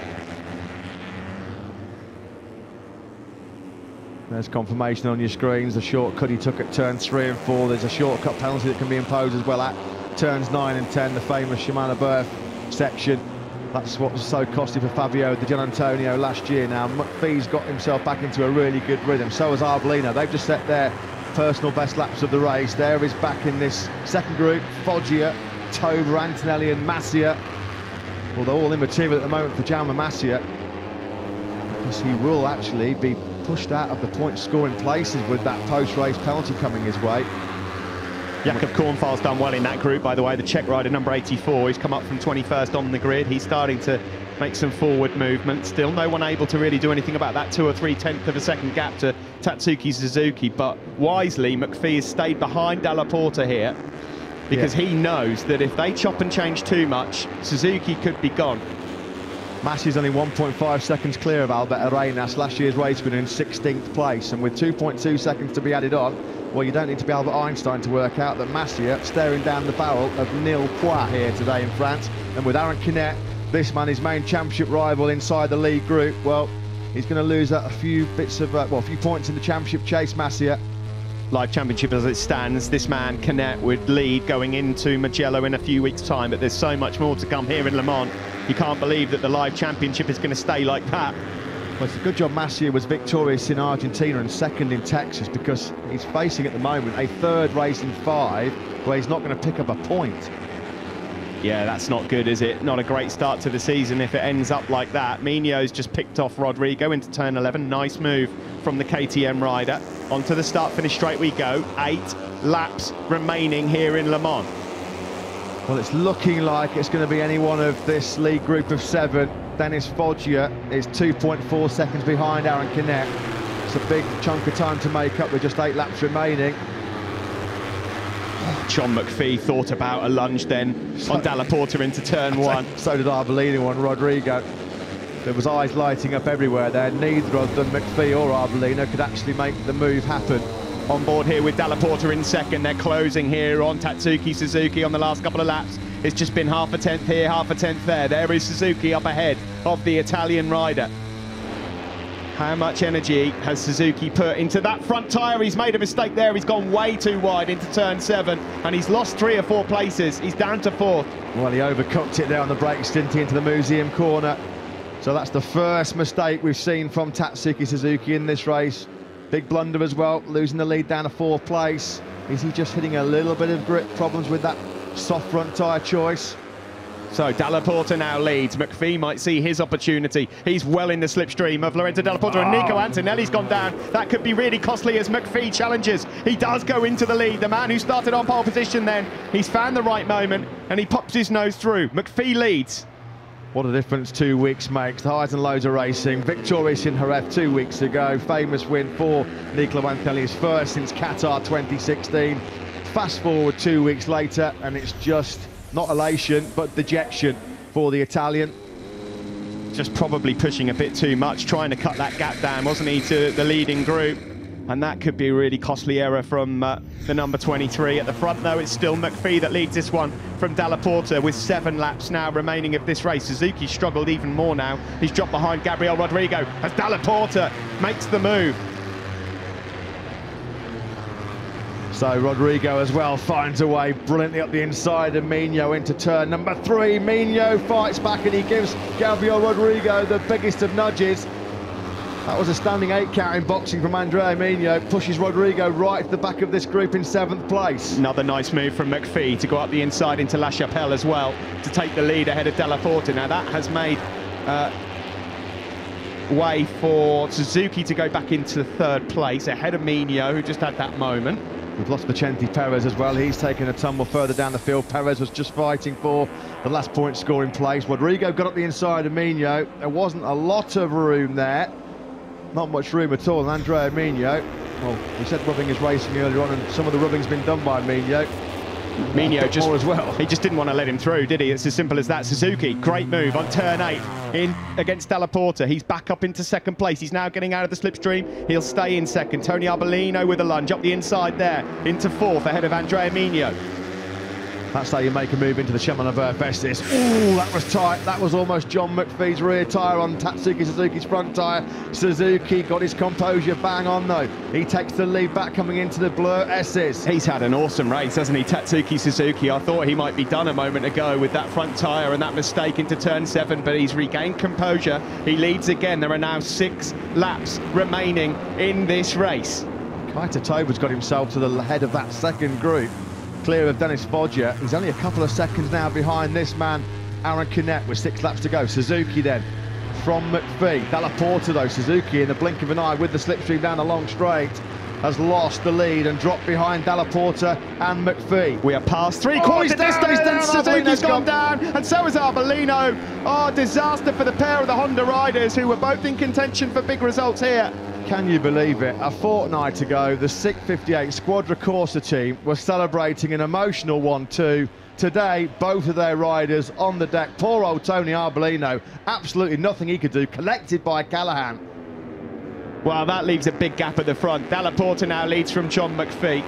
There's confirmation on your screens. The shortcut he took at turns 3 and 4. There's a shortcut penalty that can be imposed as well at turns 9 and 10, the famous Shimano Berth section. That's what was so costly for Fabio Di Gianantonio last year. Now, McPhee's got himself back into a really good rhythm. So has Arbolino. They've just set their personal best laps of the race. There is back in this second group, Foggia, Toba, Antonelli and Masia. Well, they're all immaterial at the moment for Jaume Masia, because he will actually be pushed out of the point-scoring places with that post-race penalty coming his way. Jakob Kornfal's done well in that group, by the way. The Czech rider, number 84, he's come up from 21st on the grid. He's starting to make some forward movement. Still no one able to really do anything about that 2 or 3/10 of a second gap to Tatsuki Suzuki. But wisely, McPhee has stayed behind Dalla Porta here, because he knows that if they chop and change too much, Suzuki could be gone. Masia's only 1.5 seconds clear of Albert Arenas, last year's race winner, in 16th place. And with 2.2 seconds to be added on, well, you don't need to be Albert Einstein to work out that Masia staring down the barrel of nil points here today in France. And with Aaron Canet, this man, his main championship rival inside the lead group, well, he's going to lose a few bits of, a few points in the championship chase, Masia. Live Championship as it stands, this man, Canet, would lead going into Mugello in a few weeks' time, but there's so much more to come here in Le Mans. You can't believe that the Live Championship is going to stay like that. Well, it's a good job Masia was victorious in Argentina and second in Texas, because he's facing at the moment a third race in 5 where he's not going to pick up a point. Yeah, that's not good, is it? Not a great start to the season if it ends up like that. Migno's just picked off Rodrigo into turn 11. Nice move from the KTM rider. Onto the start-finish straight we go. 8 laps remaining here in Le Mans. Well, it's looking like it's going to be any one of this league group of 7. Dennis Foggia is 2.4 seconds behind Aaron Canet. It's a big chunk of time to make up with just 8 laps remaining. John McPhee thought about a lunge then on Dalla Porta into turn 1. So did Arbolino on Rodrigo. There was eyes lighting up everywhere there. Neither of them, McPhee or Arbolino, could actually make the move happen. On board here with Dalla Porta in second. They're closing here on Tatsuki Suzuki on the last couple of laps. It's just been half a tenth here, half a tenth there. There is Suzuki up ahead of the Italian rider. How much energy has Suzuki put into that front tyre? He's made a mistake there. He's gone way too wide into turn 7, and he's lost 3 or 4 places. He's down to 4th. Well, he overcooked it there on the brakes, didn't he, into the museum corner. So that's the first mistake we've seen from Tatsuki Suzuki in this race. Big blunder as well, losing the lead down to 4th place. Is he just hitting a little bit of grip problems with that soft front tyre choice? So Dalla Porta now leads. McPhee might see his opportunity. He's well in the slipstream of Lorenzo Dalla Porta, and Nico Antonelli's gone down. That could be really costly as McPhee challenges. He does go into the lead. The man who started on pole position then, he's found the right moment and he pops his nose through. McPhee leads. What a difference 2 weeks makes. The highs and lows of racing. Victorious in Jerez 2 weeks ago. Famous win for Nicola Antonelli, his first since Qatar 2016. Fast forward 2 weeks later and it's just not elation but dejection for the Italian. just probably pushing a bit too much, trying to cut that gap down, wasn't he, to the leading group? And that could be a really costly error from the number 23. At the front, though, it's still McPhee that leads this one from Dalla Porta with 7 laps now remaining of this race. Suzuki struggled even more now. He's dropped behind Gabriel Rodrigo as Dalla Porta makes the move. So Rodrigo as well finds a way brilliantly up the inside of Minho into turn number 3. Minho fights back and he gives Gabriel Rodrigo the biggest of nudges. That was a standing 8 count in boxing from Andrea Minho. Pushes Rodrigo right to the back of this group in 7th place. Another nice move from McPhee to go up the inside into La Chapelle as well to take the lead ahead of Dalla Porta. Now that has made way for Suzuki to go back into 3rd place ahead of Minho, who just had that moment. We've lost Vicente Perez as well. He's taken a tumble further down the field. Perez was just fighting for the last point scoring place. Rodrigo got up the inside of Minho. There wasn't a lot of room there. Not much room at all. And Andrea Minho, well, he said rubbing his racing earlier on, and some of the rubbing's been done by Minho. Minho just as well. He just didn't want to let him through, did he? It's as simple as that. Suzuki, great move on turn 8 in against Dalla Porta. He's back up into 2nd place. He's now getting out of the slipstream. He'll stay in 2nd. Tony Arbolino with a lunge up the inside there into 4th ahead of Andrea Minho. That's how you make a move into the Chamonix Festis. Ooh, that was tight. That was almost John McPhee's rear tyre on Tatsuki Suzuki's front tyre. Suzuki got his composure bang on though. He takes the lead back coming into the Blur S's. He's had an awesome race, hasn't he, Tatsuki Suzuki? I thought he might be done a moment ago with that front tyre and that mistake into turn 7, but he's regained composure. He leads again. There are now 6 laps remaining in this race. Kaita Toba's got himself to the head of that 2nd group, clear of Dennis Foggia. He's only a couple of seconds now behind this man, Aaron Canet, with 6 laps to go. Suzuki then from McPhee. Dalla Porta though, Suzuki in the blink of an eye with the slipstream down the long straight, has lost the lead and dropped behind Dalla Porta and McPhee. We are past 3/4 distance. Suzuki's gone down, and so is Arbolino. Oh, disaster for the pair of the Honda riders who were both in contention for big results here. Can you believe it? A fortnight ago, the SICK 58 Squadra Corsa team was celebrating an emotional 1-2. Today, both of their riders on the deck. Poor old Tony Arbolino, absolutely nothing he could do, collected by Callahan. Well, that leaves a big gap at the front. Dalla Porta now leads from John McPhee.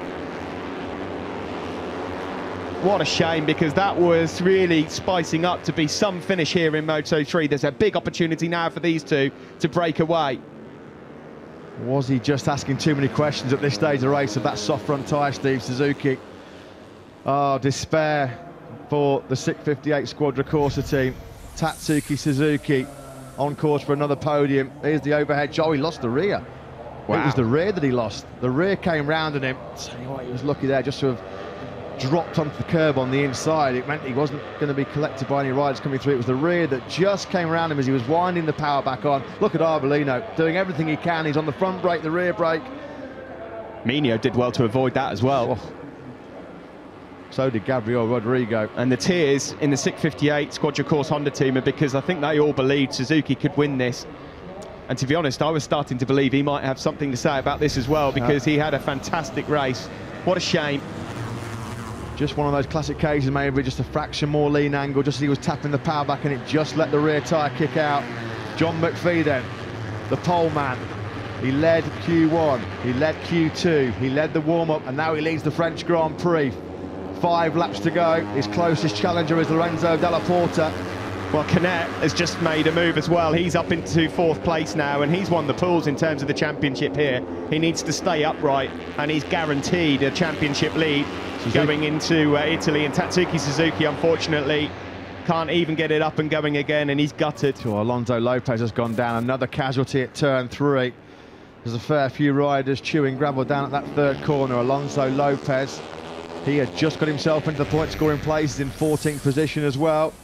What a shame, because that was really spicing up to be some finish here in Moto3. There's a big opportunity now for these two to break away. Was he just asking too many questions at this stage of the race of that soft front tyre, Steve Suzuki? Oh, despair for the SICK 58 Squadra Corsa team. Tatsuki Suzuki on course for another podium. Here's the overhead shot. Oh, he lost the rear. Wow. It was the rear that he lost. The rear came round on him. Tell you what, he was lucky there just to have dropped onto the curb on the inside. It meant he wasn't going to be collected by any riders coming through. It was the rear that just came around him as he was winding the power back on. Look at Arbolino doing everything he can. He's on the front brake, the rear brake. Minho did well to avoid that as well. Oh. So did Gabriel Rodrigo. And the tears in the SICK 58 Squadra Corsa Honda team are because I think they all believed Suzuki could win this. And to be honest, I was starting to believe he might have something to say about this as well, because he had a fantastic race. What a shame. Just one of those classic cases, maybe just a fraction more lean angle, just as he was tapping the power back and it just let the rear tyre kick out. John McPhee then, the pole man. He led Q1, he led Q2, he led the warm-up, and now he leads the French Grand Prix. 5 laps to go. His closest challenger is Lorenzo Dalla Porta. Well, Canet has just made a move as well. He's up into 4th place now, and he's won the pools in terms of the championship here. He needs to stay upright, and he's guaranteed a championship lead going into Italy. And Tatsuki Suzuki, unfortunately, can't even get it up and going again, and he's gutted. Oh, Alonso Lopez has gone down. Another casualty at turn 3. There's a fair few riders chewing gravel down at that 3rd corner. Alonso Lopez, he had just got himself into the point-scoring places in 14th position as well.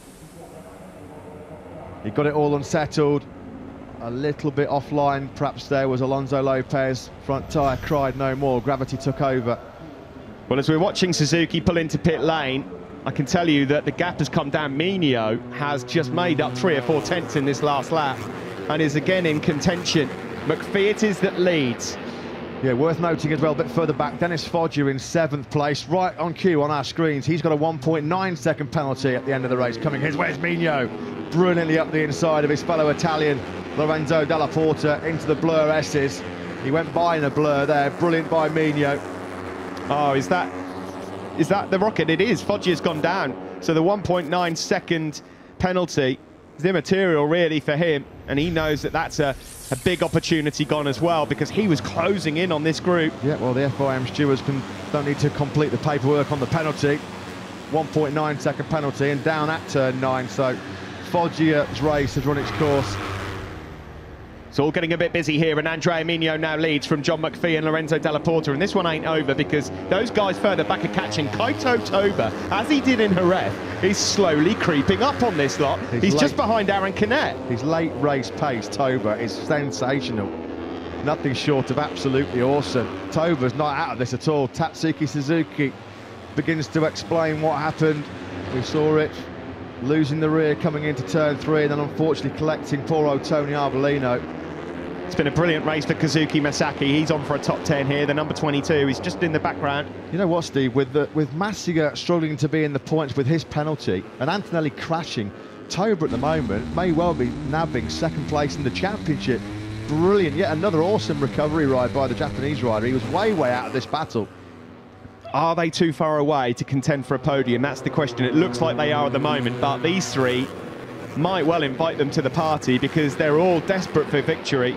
He got it all unsettled. A little bit offline, perhaps there was Alonso Lopez. Front tyre cried no more. Gravity took over. Well, as we're watching Suzuki pull into pit lane, I can tell you that the gap has come down. Minho has just made up 3 or 4 tenths in this last lap and is again in contention. McPhee it is that leads. Yeah, worth noting as well, a bit further back, Dennis Foggia in 7th place, right on cue on our screens. He's got a 1.9 second penalty at the end of the race coming his way. It's Migno, brilliantly up the inside of his fellow Italian, Lorenzo Dalla Porta, into the Blur S's. He went by in a blur there, brilliant by Migno. Oh, is that the rocket? It is. Foggia's gone down. So the 1.9 second penalty is immaterial really for him, and he knows that that's a big opportunity gone as well, because he was closing in on this group. Yeah, well, the FIM stewards don't need to complete the paperwork on the penalty. 1.9 second penalty and down at turn 9, so Foggia's race has run its course. It's all getting a bit busy here, and Andrea Migno now leads from John McPhee and Lorenzo Dalla Porta, and this one ain't over because those guys further back are catching. Kaito Toba, as he did in Jerez, is slowly creeping up on this lot. He's just behind Aaron Canet. His late race pace, Toba, is sensational. Nothing short of absolutely awesome. Toba's not out of this at all. Tatsuki Suzuki begins to explain what happened. We saw it, losing the rear coming into turn 3, and then unfortunately collecting poor old Tony Arbolino. It's been a brilliant race for Kazuki Masaki. He's on for a top 10 here. The number 22 is just in the background. You know what, Steve? With Massiga struggling to be in the points with his penalty and Antonelli crashing, Toba at the moment may well be nabbing 2nd place in the championship. Brilliant. Yet another awesome recovery ride by the Japanese rider. He was way out of this battle. Are they too far away to contend for a podium? That's the question. It looks like they are at the moment, but these three might well invite them to the party because they're all desperate for victory.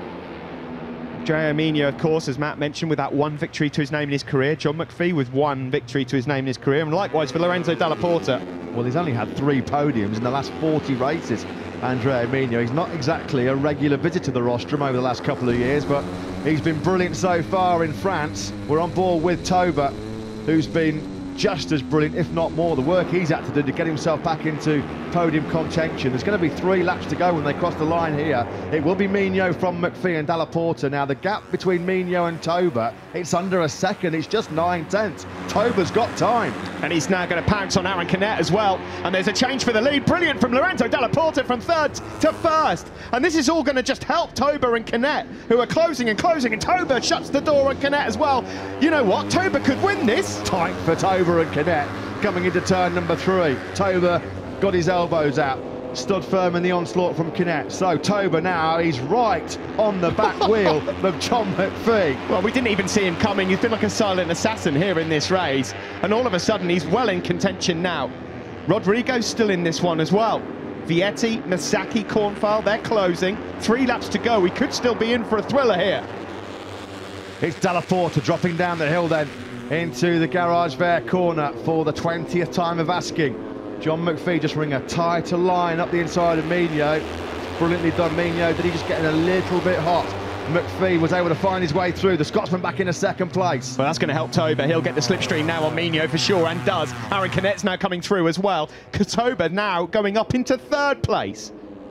Andrea Migno, of course, as Matt mentioned, with that 1 victory to his name in his career. John McPhee with 1 victory to his name in his career, and likewise for Lorenzo Dalla Porta. Well, he's only had 3 podiums in the last 40 races, Andrea Migno. He's not exactly a regular visitor to the rostrum over the last couple of years, but he's been brilliant so far in France. We're on board with Toba, who's been just as brilliant, if not more, the work he's had to do to get himself back into podium contention. There's going to be 3 laps to go when they cross the line here. It will be Migno from McPhee and Dalla Porta. Now, the gap between Migno and Toba, it's under a second. It's just 9/10. Toba's got time. And he's now going to pounce on Aaron Canet as well. And there's a change for the lead. Brilliant from Lorenzo Dalla Porta from 3rd to 1st. And this is all going to just help Toba and Canet, who are closing and closing. And Toba shuts the door on Canet as well. You know what? Toba could win this. Tight for Toba and Canet coming into turn number 3. Toba got his elbows out, stood firm in the onslaught from Canet. So Toba now, he's right on the back wheel of John McPhee. Well, we didn't even see him coming. He's been like a silent assassin here in this race. And all of a sudden, he's well in contention now. Rodrigo's still in this one as well. Vietti, Masaki, Kornfeil, they're closing. 3 laps to go. We could still be in for a thriller here. It's Dalla Porta dropping down the hill then into the Garage Vert corner for the 20th time of asking. John McPhee just running a tighter line up the inside of Migno. Brilliantly done, Migno. Did he just getting a little bit hot? McPhee was able to find his way through. The Scotsman back in a 2nd place. Well, that's going to help Toba. He'll get the slipstream now on Migno for sure, and does. Aaron Canet's now coming through as well. Toba now going up into 3rd place.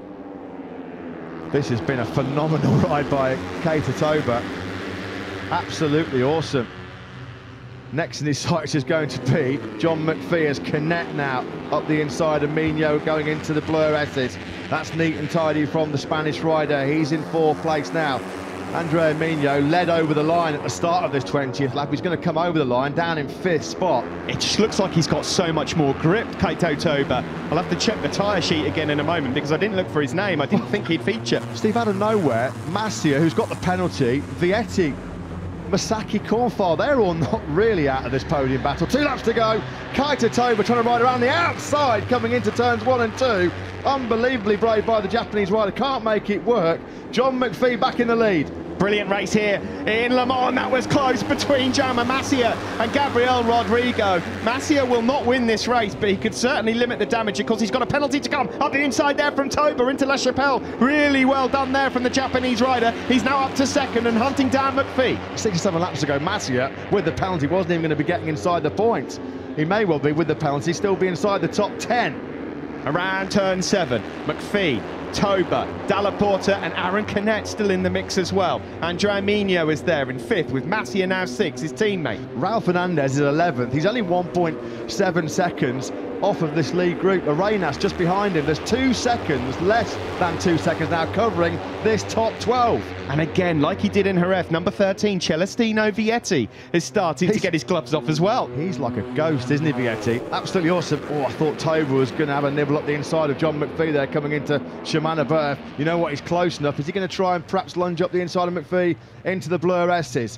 This has been a phenomenal ride by Kaito Toba. Absolutely awesome. Next in his sights is going to be John McPhee as Canet now up the inside of Migno going into the Blur S's. That's neat and tidy from the Spanish rider. He's in 4th place now. Andrea Migno led over the line at the start of this 20th lap. He's going to come over the line down in 5th spot. It just looks like he's got so much more grip, Kaito Toba. I'll have to check the tyre sheet again in a moment because I didn't look for his name. I didn't think he'd feature. Steve, out of nowhere, Massia, who's got the penalty, Vietti, Masaki, Kornfeil, they're all not really out of this podium battle. 2 laps to go. Kaito Toba trying to ride around the outside coming into turns 1 and 2. Unbelievably brave by the Japanese rider. Can't make it work. John McPhee back in the lead. Brilliant race here in Le Mans. That was close between Jaume Masia and Gabriel Rodrigo. Masia will not win this race, but he could certainly limit the damage because he's got a penalty to come. Up the inside there from Toba into La Chapelle. Really well done there from the Japanese rider. He's now up to 2nd and hunting down McPhee. 6 or 7 laps ago, Masia, with the penalty, wasn't even going to be getting inside the points. He may well be, with the penalty, still be inside the top 10. Around turn 7, McPhee, Toba, Dalla Porta and Aaron Canet still in the mix as well. Andrea Migno is there in 5th with Masia now 6th, his teammate. Raul Fernandez is 11th. He's only 1.7 seconds off of this lead group. Arenas just behind him. There's 2 seconds, less than 2 seconds now, covering this top 12. And again, like he did in Jerez, number 13, Celestino Vietti, is starting to get his gloves off as well. He's like a ghost, isn't he, Vietti? Absolutely awesome. Oh, I thought Tober was going to have a nibble up the inside of John McPhee there coming into Shimano Berth. You know what, he's close enough. Is he going to try and perhaps lunge up the inside of McPhee into the Blur S's?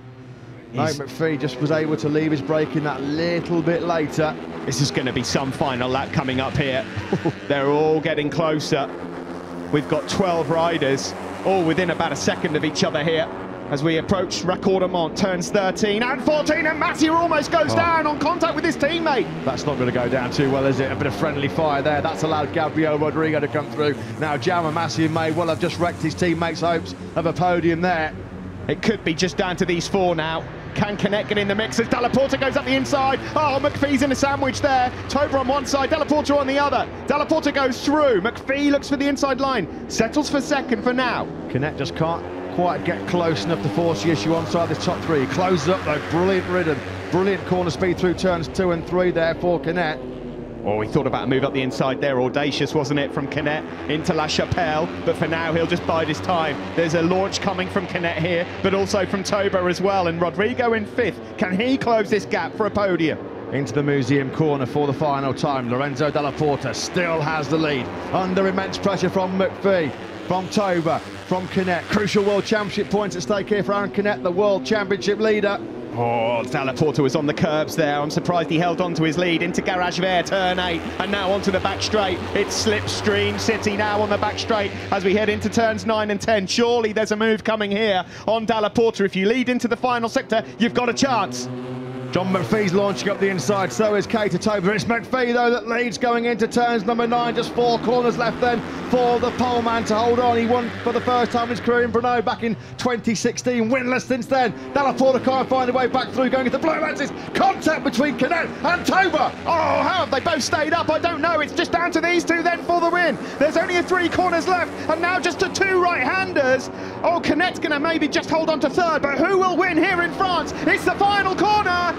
No, McPhee just was able to leave his break in that little bit later. This is going to be some final lap coming up here. They're all getting closer. We've got 12 riders, all within about a second of each other here as we approach Racordemont, turns 13 and 14, and Massier almost goes down on contact with his teammate. That's not going to go down too well, is it? A bit of friendly fire there. That's allowed Gabriel Rodrigo to come through. Now, Jaume Massier may well have just wrecked his teammates' hopes of a podium there. It could be just down to these 4 now. Can Canet get in the mix as Dalla Porta goes up the inside? Oh, McPhee's in a sandwich there. Tober on one side, Dalla Porta on the other. Dalla Porta goes through. McPhee looks for the inside line. Settles for second for now. Canet just can't quite get close enough to force the issue onside this top 3. He closes up though, brilliant ridden. Brilliant corner speed through turns 2 and 3 there for Canet. Oh, he thought about a move up the inside there. Audacious, wasn't it, from Canet into La Chapelle? But for now, he'll just bide his time. There's a launch coming from Canet here, but also from Tober as well. And Rodrigo in 5th. Can he close this gap for a podium? Into the museum corner for the final time. Lorenzo Dalla Porta still has the lead. Under immense pressure from McPhee, from Tober, from Canet. Crucial World Championship points at stake here for Aaron Canet, the World Championship leader. Oh, Dalla Porta was on the curbs there. I'm surprised he held on to his lead into Garage Vert, turn 8, and now onto the back straight. It's Slipstream City now on the back straight as we head into turns 9 and 10. Surely there's a move coming here on Dalla Porta. If you lead into the final sector, you've got a chance. John McPhee's launching up the inside, so is Keita Tober. It's McPhee, though, that leads going into turns number 9. Just 4 corners left then for the poleman to hold on. He won for the first time in his career in Brno back in 2016, winless since then. Dalla Porta can't find a way back through, going into Blue Lenses. Contact between Canet and Tober. Oh, how have they both stayed up? I don't know. It's just down to these 2 then for the win. There's only 3 corners left, and now just to 2 right-handers. Oh, Canet's going to maybe just hold on to 3rd, but who will win here in France? It's the final corner.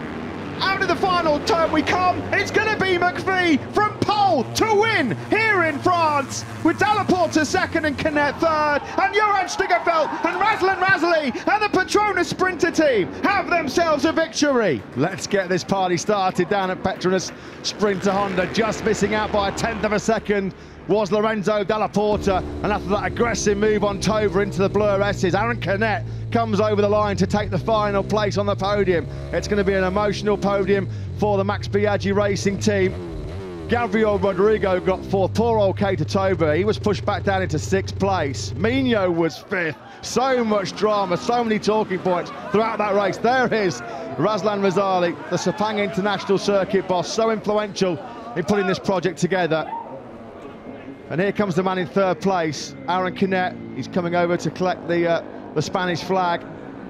Out of the final turn we come. It's going to be McPhee from pole to win here in France, with Dalla Porta 2nd and Canet 3rd, and Johan Stigefeld and Razlan Razali and the Petronas Sprinter team have themselves a victory. Let's get this party started down at Petronas Sprinter Honda. Just missing out by 1/10 of a second was Lorenzo Dalla Porta, and after that aggressive move on Tober into the Blur S's, Aaron Canet comes over the line to take the final place on the podium. It's going to be an emotional podium for the Max Biaggi Racing team. Gabriel Rodrigo got 4th, poor old Keita Tober, he was pushed back down into 6th place. Minho was 5th, so much drama, so many talking points throughout that race. There is Razlan Razali, the Sepang International Circuit boss, so influential in putting this project together. And here comes the man in 3rd place, Aaron Canet. He's coming over to collect the Spanish flag.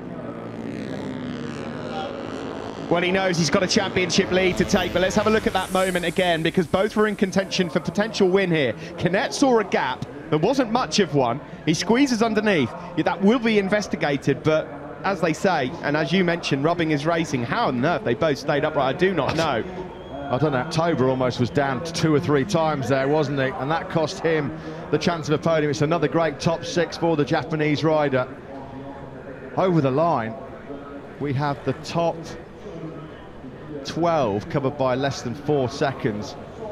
Well, he knows he's got a championship lead to take, but let's have a look at that moment again, because both were in contention for potential win here. Canet saw a gap. There wasn't much of one. He squeezes underneath. Yeah, that will be investigated, but as they say, and as you mentioned, rubbing is racing. How on earth they both stayed upright, I do not know. I don't know, Tober almost was down 2 or 3 times there, wasn't he? And that cost him the chance of a podium. It's another great top 6 for the Japanese rider. Over the line, we have the top 12 covered by less than 4 seconds.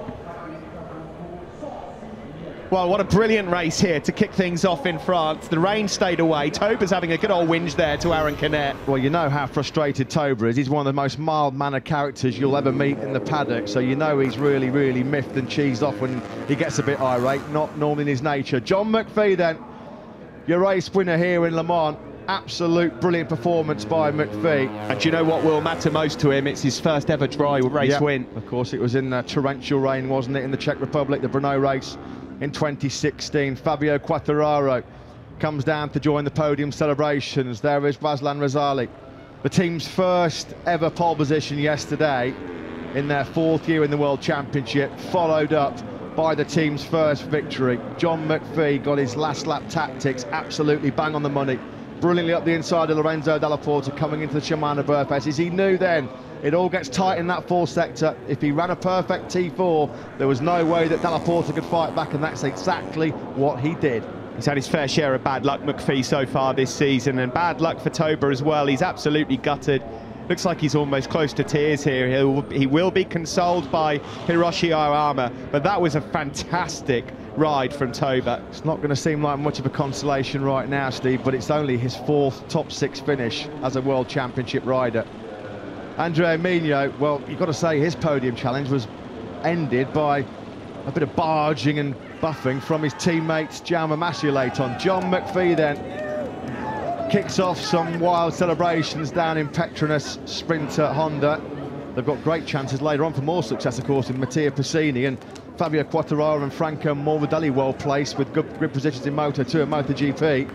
Well, what a brilliant race here to kick things off in France. The rain stayed away. Tober's having a good old whinge there to Aaron Canet. Well, you know how frustrated Tober is. He's one of the most mild-mannered characters you'll ever meet in the paddock, so you know he's really, really miffed and cheesed off when he gets a bit irate, not normally in his nature. John McPhee then, your race winner here in Le Mans. Absolute brilliant performance by McPhee. And do you know what will matter most to him? It's his first ever dry race win. Of course, it was in torrential rain, wasn't it, in the Czech Republic, the Brno race in 2016. Fabio Quartararo comes down to join the podium celebrations. There is Razlan Razali, the team's first ever pole position yesterday in their 4th year in the World Championship, followed up by the team's first victory. John McPhee got his last lap tactics absolutely bang on the money, brilliantly up the inside of Lorenzo Dalla Porta coming into the Shimano Berth. He knew then It all gets tight in that 4 sector. If he ran a perfect T4, there was no way that Dalla Porta could fight back, and that's exactly what he did. He's had his fair share of bad luck, McPhee, so far this season, and bad luck for Toba as well. He's absolutely gutted. Looks like he's almost close to tears here. He will be consoled by Hiroshi Aoyama, but that was a fantastic ride from Toba. It's not going to seem like much of a consolation right now, Steve, but it's only his 4th top 6 finish as a World Championship rider. Andrea Emilio, well, you've got to say his podium challenge was ended by a bit of barging and buffing from his teammates Jaume Masia. John McPhee then kicks off some wild celebrations down in Petronas Sprinter Honda. They've got great chances later on for more success, of course, in Mattia Piscini and Fabio Quartararo and Franco Morbidelli, well placed with good grid positions in Moto2 and MotoGP.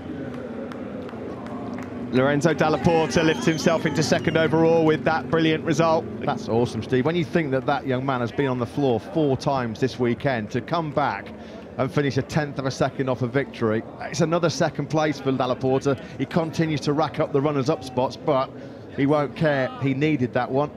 Lorenzo Dalla Porta lifts himself into 2nd overall with that brilliant result. That's awesome, Steve. When you think that that young man has been on the floor 4 times this weekend, to come back and finish a 10th of a second off a victory, it's another 2nd place for Dalla Porta. He continues to rack up the runners-up spots, but he won't care. He needed that one.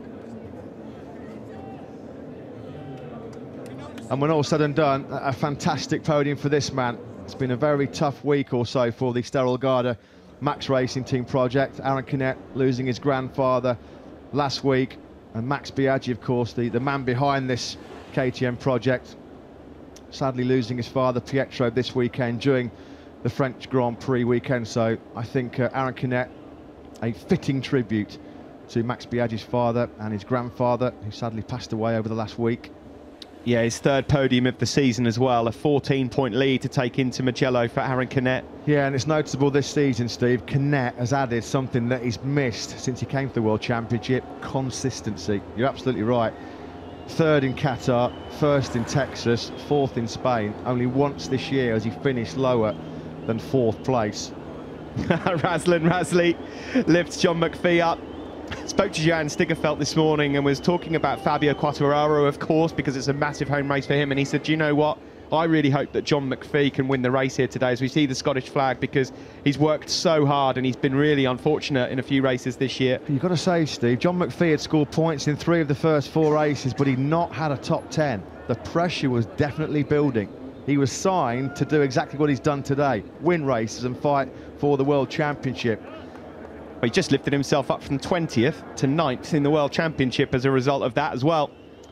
And when all's said and done, a fantastic podium for this man. It's been a very tough week or so for the Sterile Garda Max Racing Team project. Aaron Canet losing his grandfather last week, and Max Biaggi, of course, the man behind this KTM project, sadly losing his father Pietro this weekend during the French Grand Prix weekend. So I think Aaron Canet, a fitting tribute to Max Biaggi's father and his grandfather, who sadly passed away over the last week. Yeah, his 3rd podium of the season as well. A 14-point lead to take into Mugello for Aaron Canet. Yeah, and it's noticeable this season, Steve. Canet has added something that he's missed since he came to the World Championship: consistency. You're absolutely right. 3rd in Qatar, 1st in Texas, 4th in Spain. Only once this year has he finished lower than 4th place. Razlan Razli lifts John McPhee up. Spoke to Jan Stiggerfeld this morning and was talking about Fabio Quartararo, of course, because it's a massive home race for him, and he said, you know what, I really hope that John McPhee can win the race here today as we see the Scottish flag, because he's worked so hard and he's been really unfortunate in a few races this year. You've got to say, Steve, John McPhee had scored points in 3 of the first 4 races, but he'd not had a top 10. The pressure was definitely building. He was signed to do exactly what he's done today: win races and fight for the World Championship. He just lifted himself up from 20th to 9th in the World Championship as a result of that as well.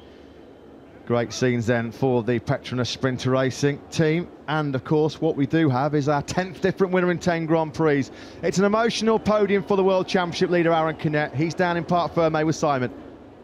Great scenes then for the Petronas Sprinter Racing team. And of course, what we do have is our 10th different winner in 10 Grand Prix. It's an emotional podium for the World Championship leader, Aaron Canet. He's down in Parc Fermé with Simon.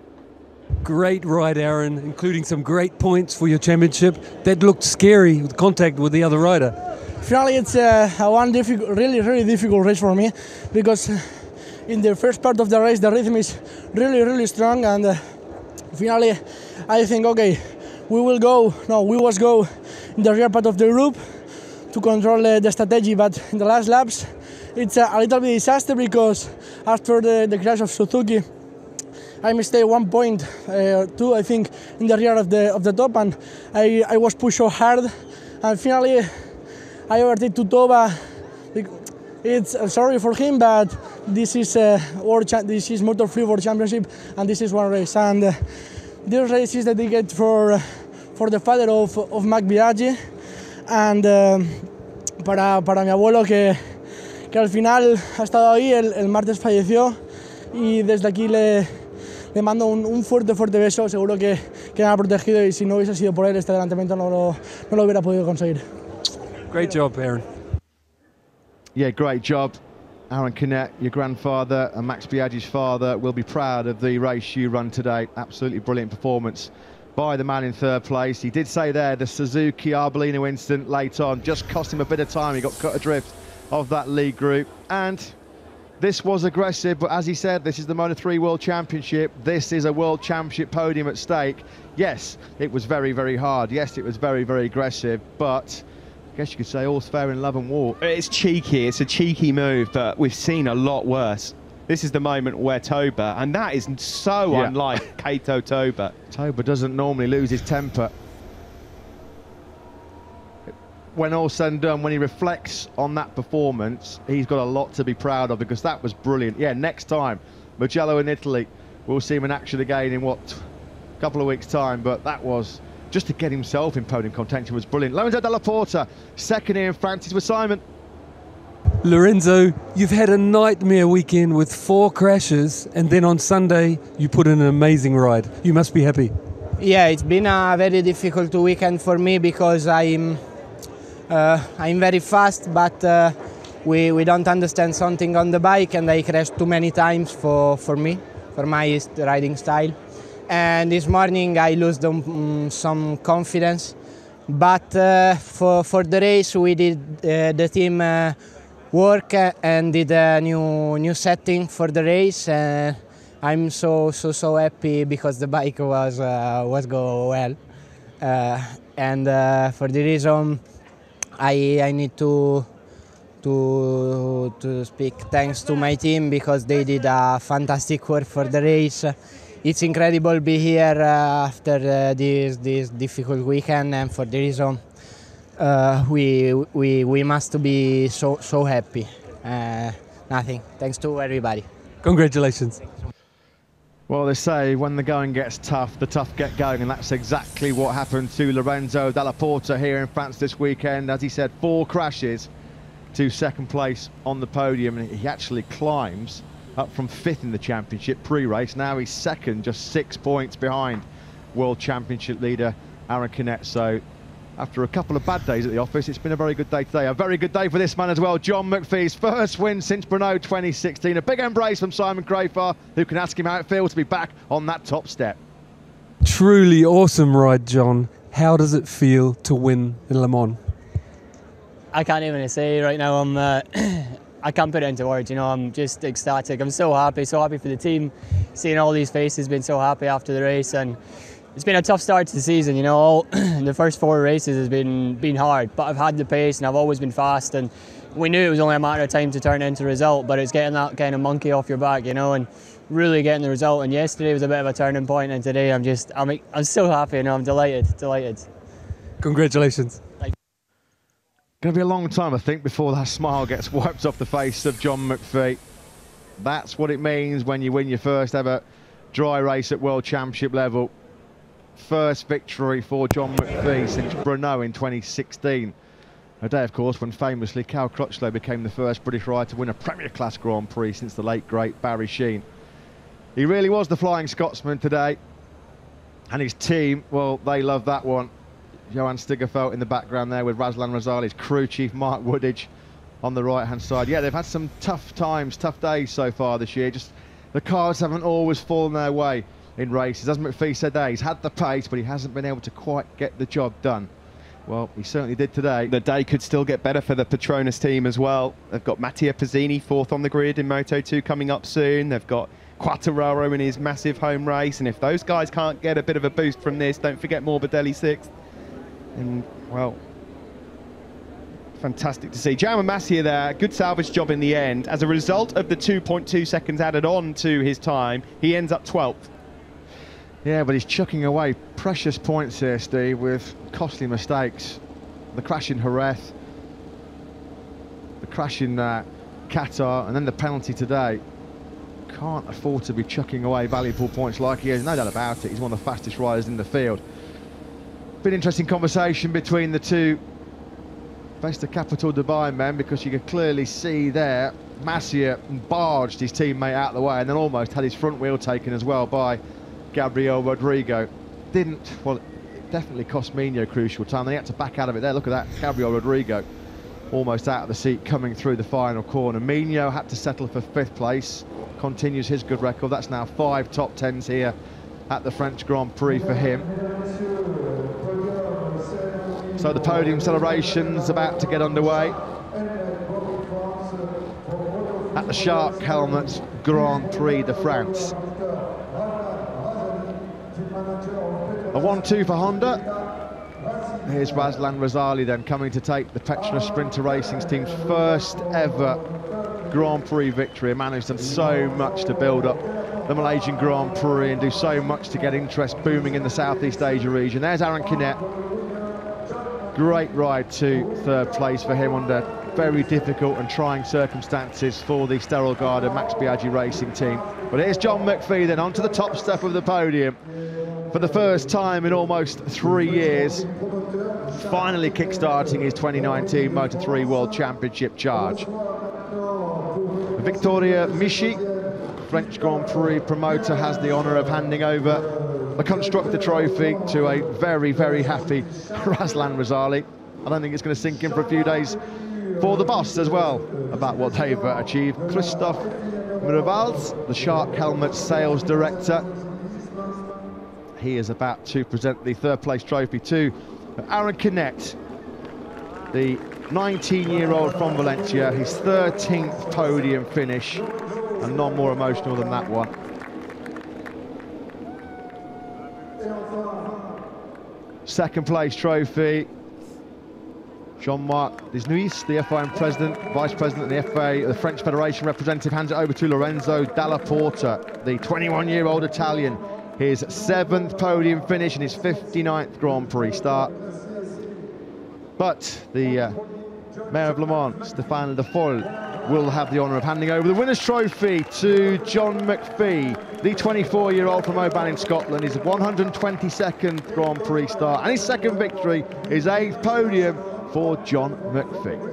Great ride, Aaron, including some great points for your championship. That looked scary with contact with the other rider. Finally, it's one really difficult race for me, because in the first part of the race the rhythm is really strong, and finally I think, okay, we was go in the rear part of the group to control the strategy, but in the last laps it's a little bit disaster, because after the crash of Suzuki I mistake 1 point, 2 I think, in the rear of the top, and I was pushed so hard, and finally I overtake to Toba. It's sorry for him, but this is Moto3 World Championship, and this is one race, and this race is dedicated for the father of Max Biaggi, and para mi abuelo que al final ha estado ahí, el martes falleció, y desde aquí le mando un fuerte beso. Seguro que me ha protegido, y si no hubiese sido por él este adelantamiento no lo hubiera podido conseguir. Great job, Aaron. Yeah, great job, Aaron Canet. Your grandfather and Max Biaggi's father will be proud of the race you run today. Absolutely brilliant performance by the man in 3rd place. He did say there the Suzuki Arbolino incident late on just cost him a bit of time. He got cut adrift of that lead group, and this was aggressive, but as he said, this is the Moto3 World Championship. This is a World Championship podium at stake. Yes, it was very hard. Yes, it was very aggressive, but I guess you could say all's fair in love and war. It's cheeky, it's a cheeky move, but we've seen a lot worse. This is the moment where Toba, and that is so unlike Kato Toba. Toba doesn't normally lose his temper. When all's said and done, when he reflects on that performance, he's got a lot to be proud of, because that was brilliant. Yeah, next time, Mugello in Italy, we'll see him in action again in what, a couple of weeks' time. But that was, just to get himself in podium contention was brilliant. Lorenzo Dalla Porta, second here in Francis with Simon. Lorenzo, you've had a nightmare weekend with 4 crashes, and then on Sunday you put in an amazing ride. You must be happy. Yeah, it's been a very difficult weekend for me because I'm very fast, but we don't understand something on the bike, and I crashed too many times for me, for my riding style. And this morning I lost some confidence, but for the race we did the team work and did a new setting for the race. I'm so happy because the bike was go well, and for the reason I need to speak thanks to my team because they did a fantastic work for the race. It's incredible to be here after this difficult weekend, and for the reason we must be so happy. Nothing. Thanks to everybody. Congratulations. Well, they say when the going gets tough, the tough get going, and that's exactly what happened to Lorenzo Dalla Porta here in France this weekend. As he said, 4 crashes to second place on the podium, and he actually climbs up from 5th in the championship pre-race. Now he's second, just 6 points behind World Championship leader Aaron Canet. So after a couple of bad days at the office, it's been a very good day today. A very good day for this man as well, John McPhee's first win since Brno 2016. A big embrace from Simon Crafar, who can ask him how it feels to be back on that top step. Truly awesome ride, John. How does it feel to win in Le Mans? I can't even say right now. I can't put it into words. You know, I'm just ecstatic. I'm so happy for the team. Seeing all these faces, been so happy after the race, and it's been a tough start to the season. You know, the first 4 races has been hard, but I've had the pace and I've always been fast, and we knew it was only a matter of time to turn it into a result. But it's getting that kind of monkey off your back, you know, and really getting the result. And yesterday was a bit of a turning point, and today I'm so happy. You know, I'm delighted. Congratulations. Going to be a long time, I think, before that smile gets wiped off the face of John McPhee. That's what it means when you win your first ever dry race at World Championship level. First victory for John McPhee since Brno in 2016. A day, of course, when famously Cal Crutchlow became the first British rider to win a Premier Class Grand Prix since the late, great Barry Sheene. He really was the Flying Scotsman today. And his team, well, they love that one. Johan Stiggerfeldt in the background there with Razlan Razali's crew chief Mark Woodage on the right-hand side. Yeah, they've had some tough times, tough days so far this year. Just the cars haven't always fallen their way in races. As McPhee said there, he's had the pace, but he hasn't been able to quite get the job done. Well, he certainly did today. The day could still get better for the Petronas team as well. They've got Mattia Pizzini 4th on the grid in Moto2 coming up soon. They've got Quartararo in his massive home race, and if those guys can't get a bit of a boost from this, don't forget Morbidelli 6th. And, well, fantastic to see. Jaume Masia there, good salvage job in the end. As a result of the 2.2 seconds added on to his time, he ends up 12th. Yeah, but he's chucking away precious points here, Steve, with costly mistakes. The crash in Jerez, the crash in Qatar, and then the penalty today. Can't afford to be chucking away valuable points like he is. No doubt about it, he's one of the fastest riders in the field. Been interesting conversation between the two Vesta Capital Dubai men, because you could clearly see there Masia barged his teammate out of the way and then almost had his front wheel taken as well by Gabriel Rodrigo. Well, it definitely cost Mino crucial time. Then he had to back out of it there. Look at that, Gabriel Rodrigo almost out of the seat coming through the final corner. Mino had to settle for 5th place, continues his good record. That's now 5 top 10s here at the French Grand Prix for him. So the podium celebration's about to get underway at the Shark Helmets Grand Prix de France. A 1-2 for Honda. Here's Razlan Razali then coming to take the Petronas Sprinter Racing's team's first ever Grand Prix victory. A man who's done so much to build up the Malaysian Grand Prix and do so much to get interest booming in the Southeast Asia region. There's Aaron Canet Great ride to third place for him under very difficult and trying circumstances for the Sterile Garda Max Biaggi racing team. But here's John McPhee then onto the top step of the podium for the first time in almost 3 years, finally kick-starting his 2019 Moto3 World Championship charge. Victoria Michi, French Grand Prix promoter, has the honour of handing over the Constructor Trophy to a very, very happy Razlan Razali. I don't think it's going to sink in for a few days for the boss as well about what they've achieved. Christophe Mirevals, the Shark Helmet sales director, he is about to present the third place trophy to Aaron Canet, the 19-year-old from Valencia, his 13th podium finish, and none more emotional than that one. Second place trophy, Jean-Marc Disnuis, the FIM president, vice president of the FA, the French Federation representative, hands it over to Lorenzo Dalla Porta, the 21-year-old Italian, his 7th podium finish and his 59th Grand Prix start. But the Mayor of Le Mans, Stéphane Le Foll, will have the honour of handing over the winner's trophy to John McPhee, the 24-year-old from Oban in Scotland, his 122nd Grand Prix start and his second victory, his 8th podium for John McPhee.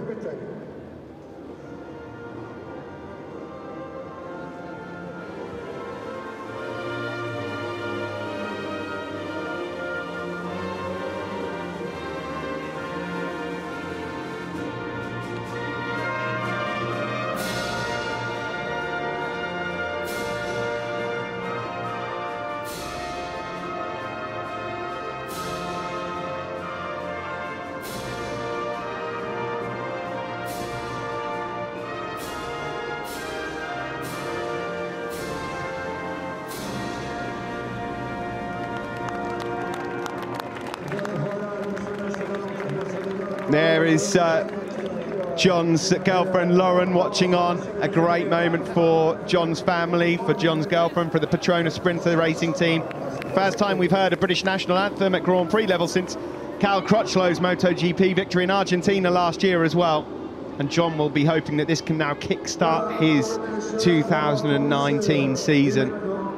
There is John's girlfriend Lauren watching on. A great moment for John's family, for John's girlfriend, for the Petronas Sprinter racing team. First time we've heard a British national anthem at Grand Prix level since Cal Crutchlow's MotoGP victory in Argentina last year as well. And John will be hoping that this can now kickstart his 2019 season.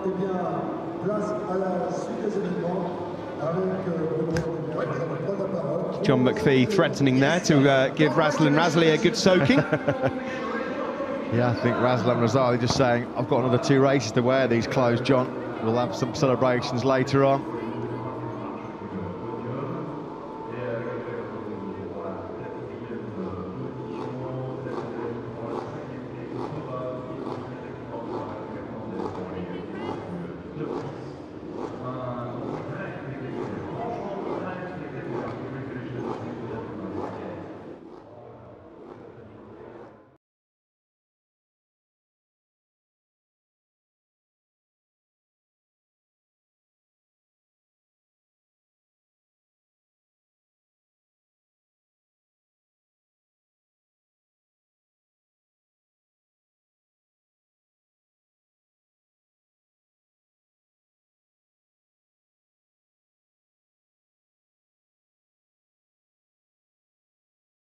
John McPhee threatening there to give Razlan Razali a good soaking. Yeah, I think Razlan Razali just saying, I've got another 2 races to wear these clothes, John. We'll have some celebrations later on.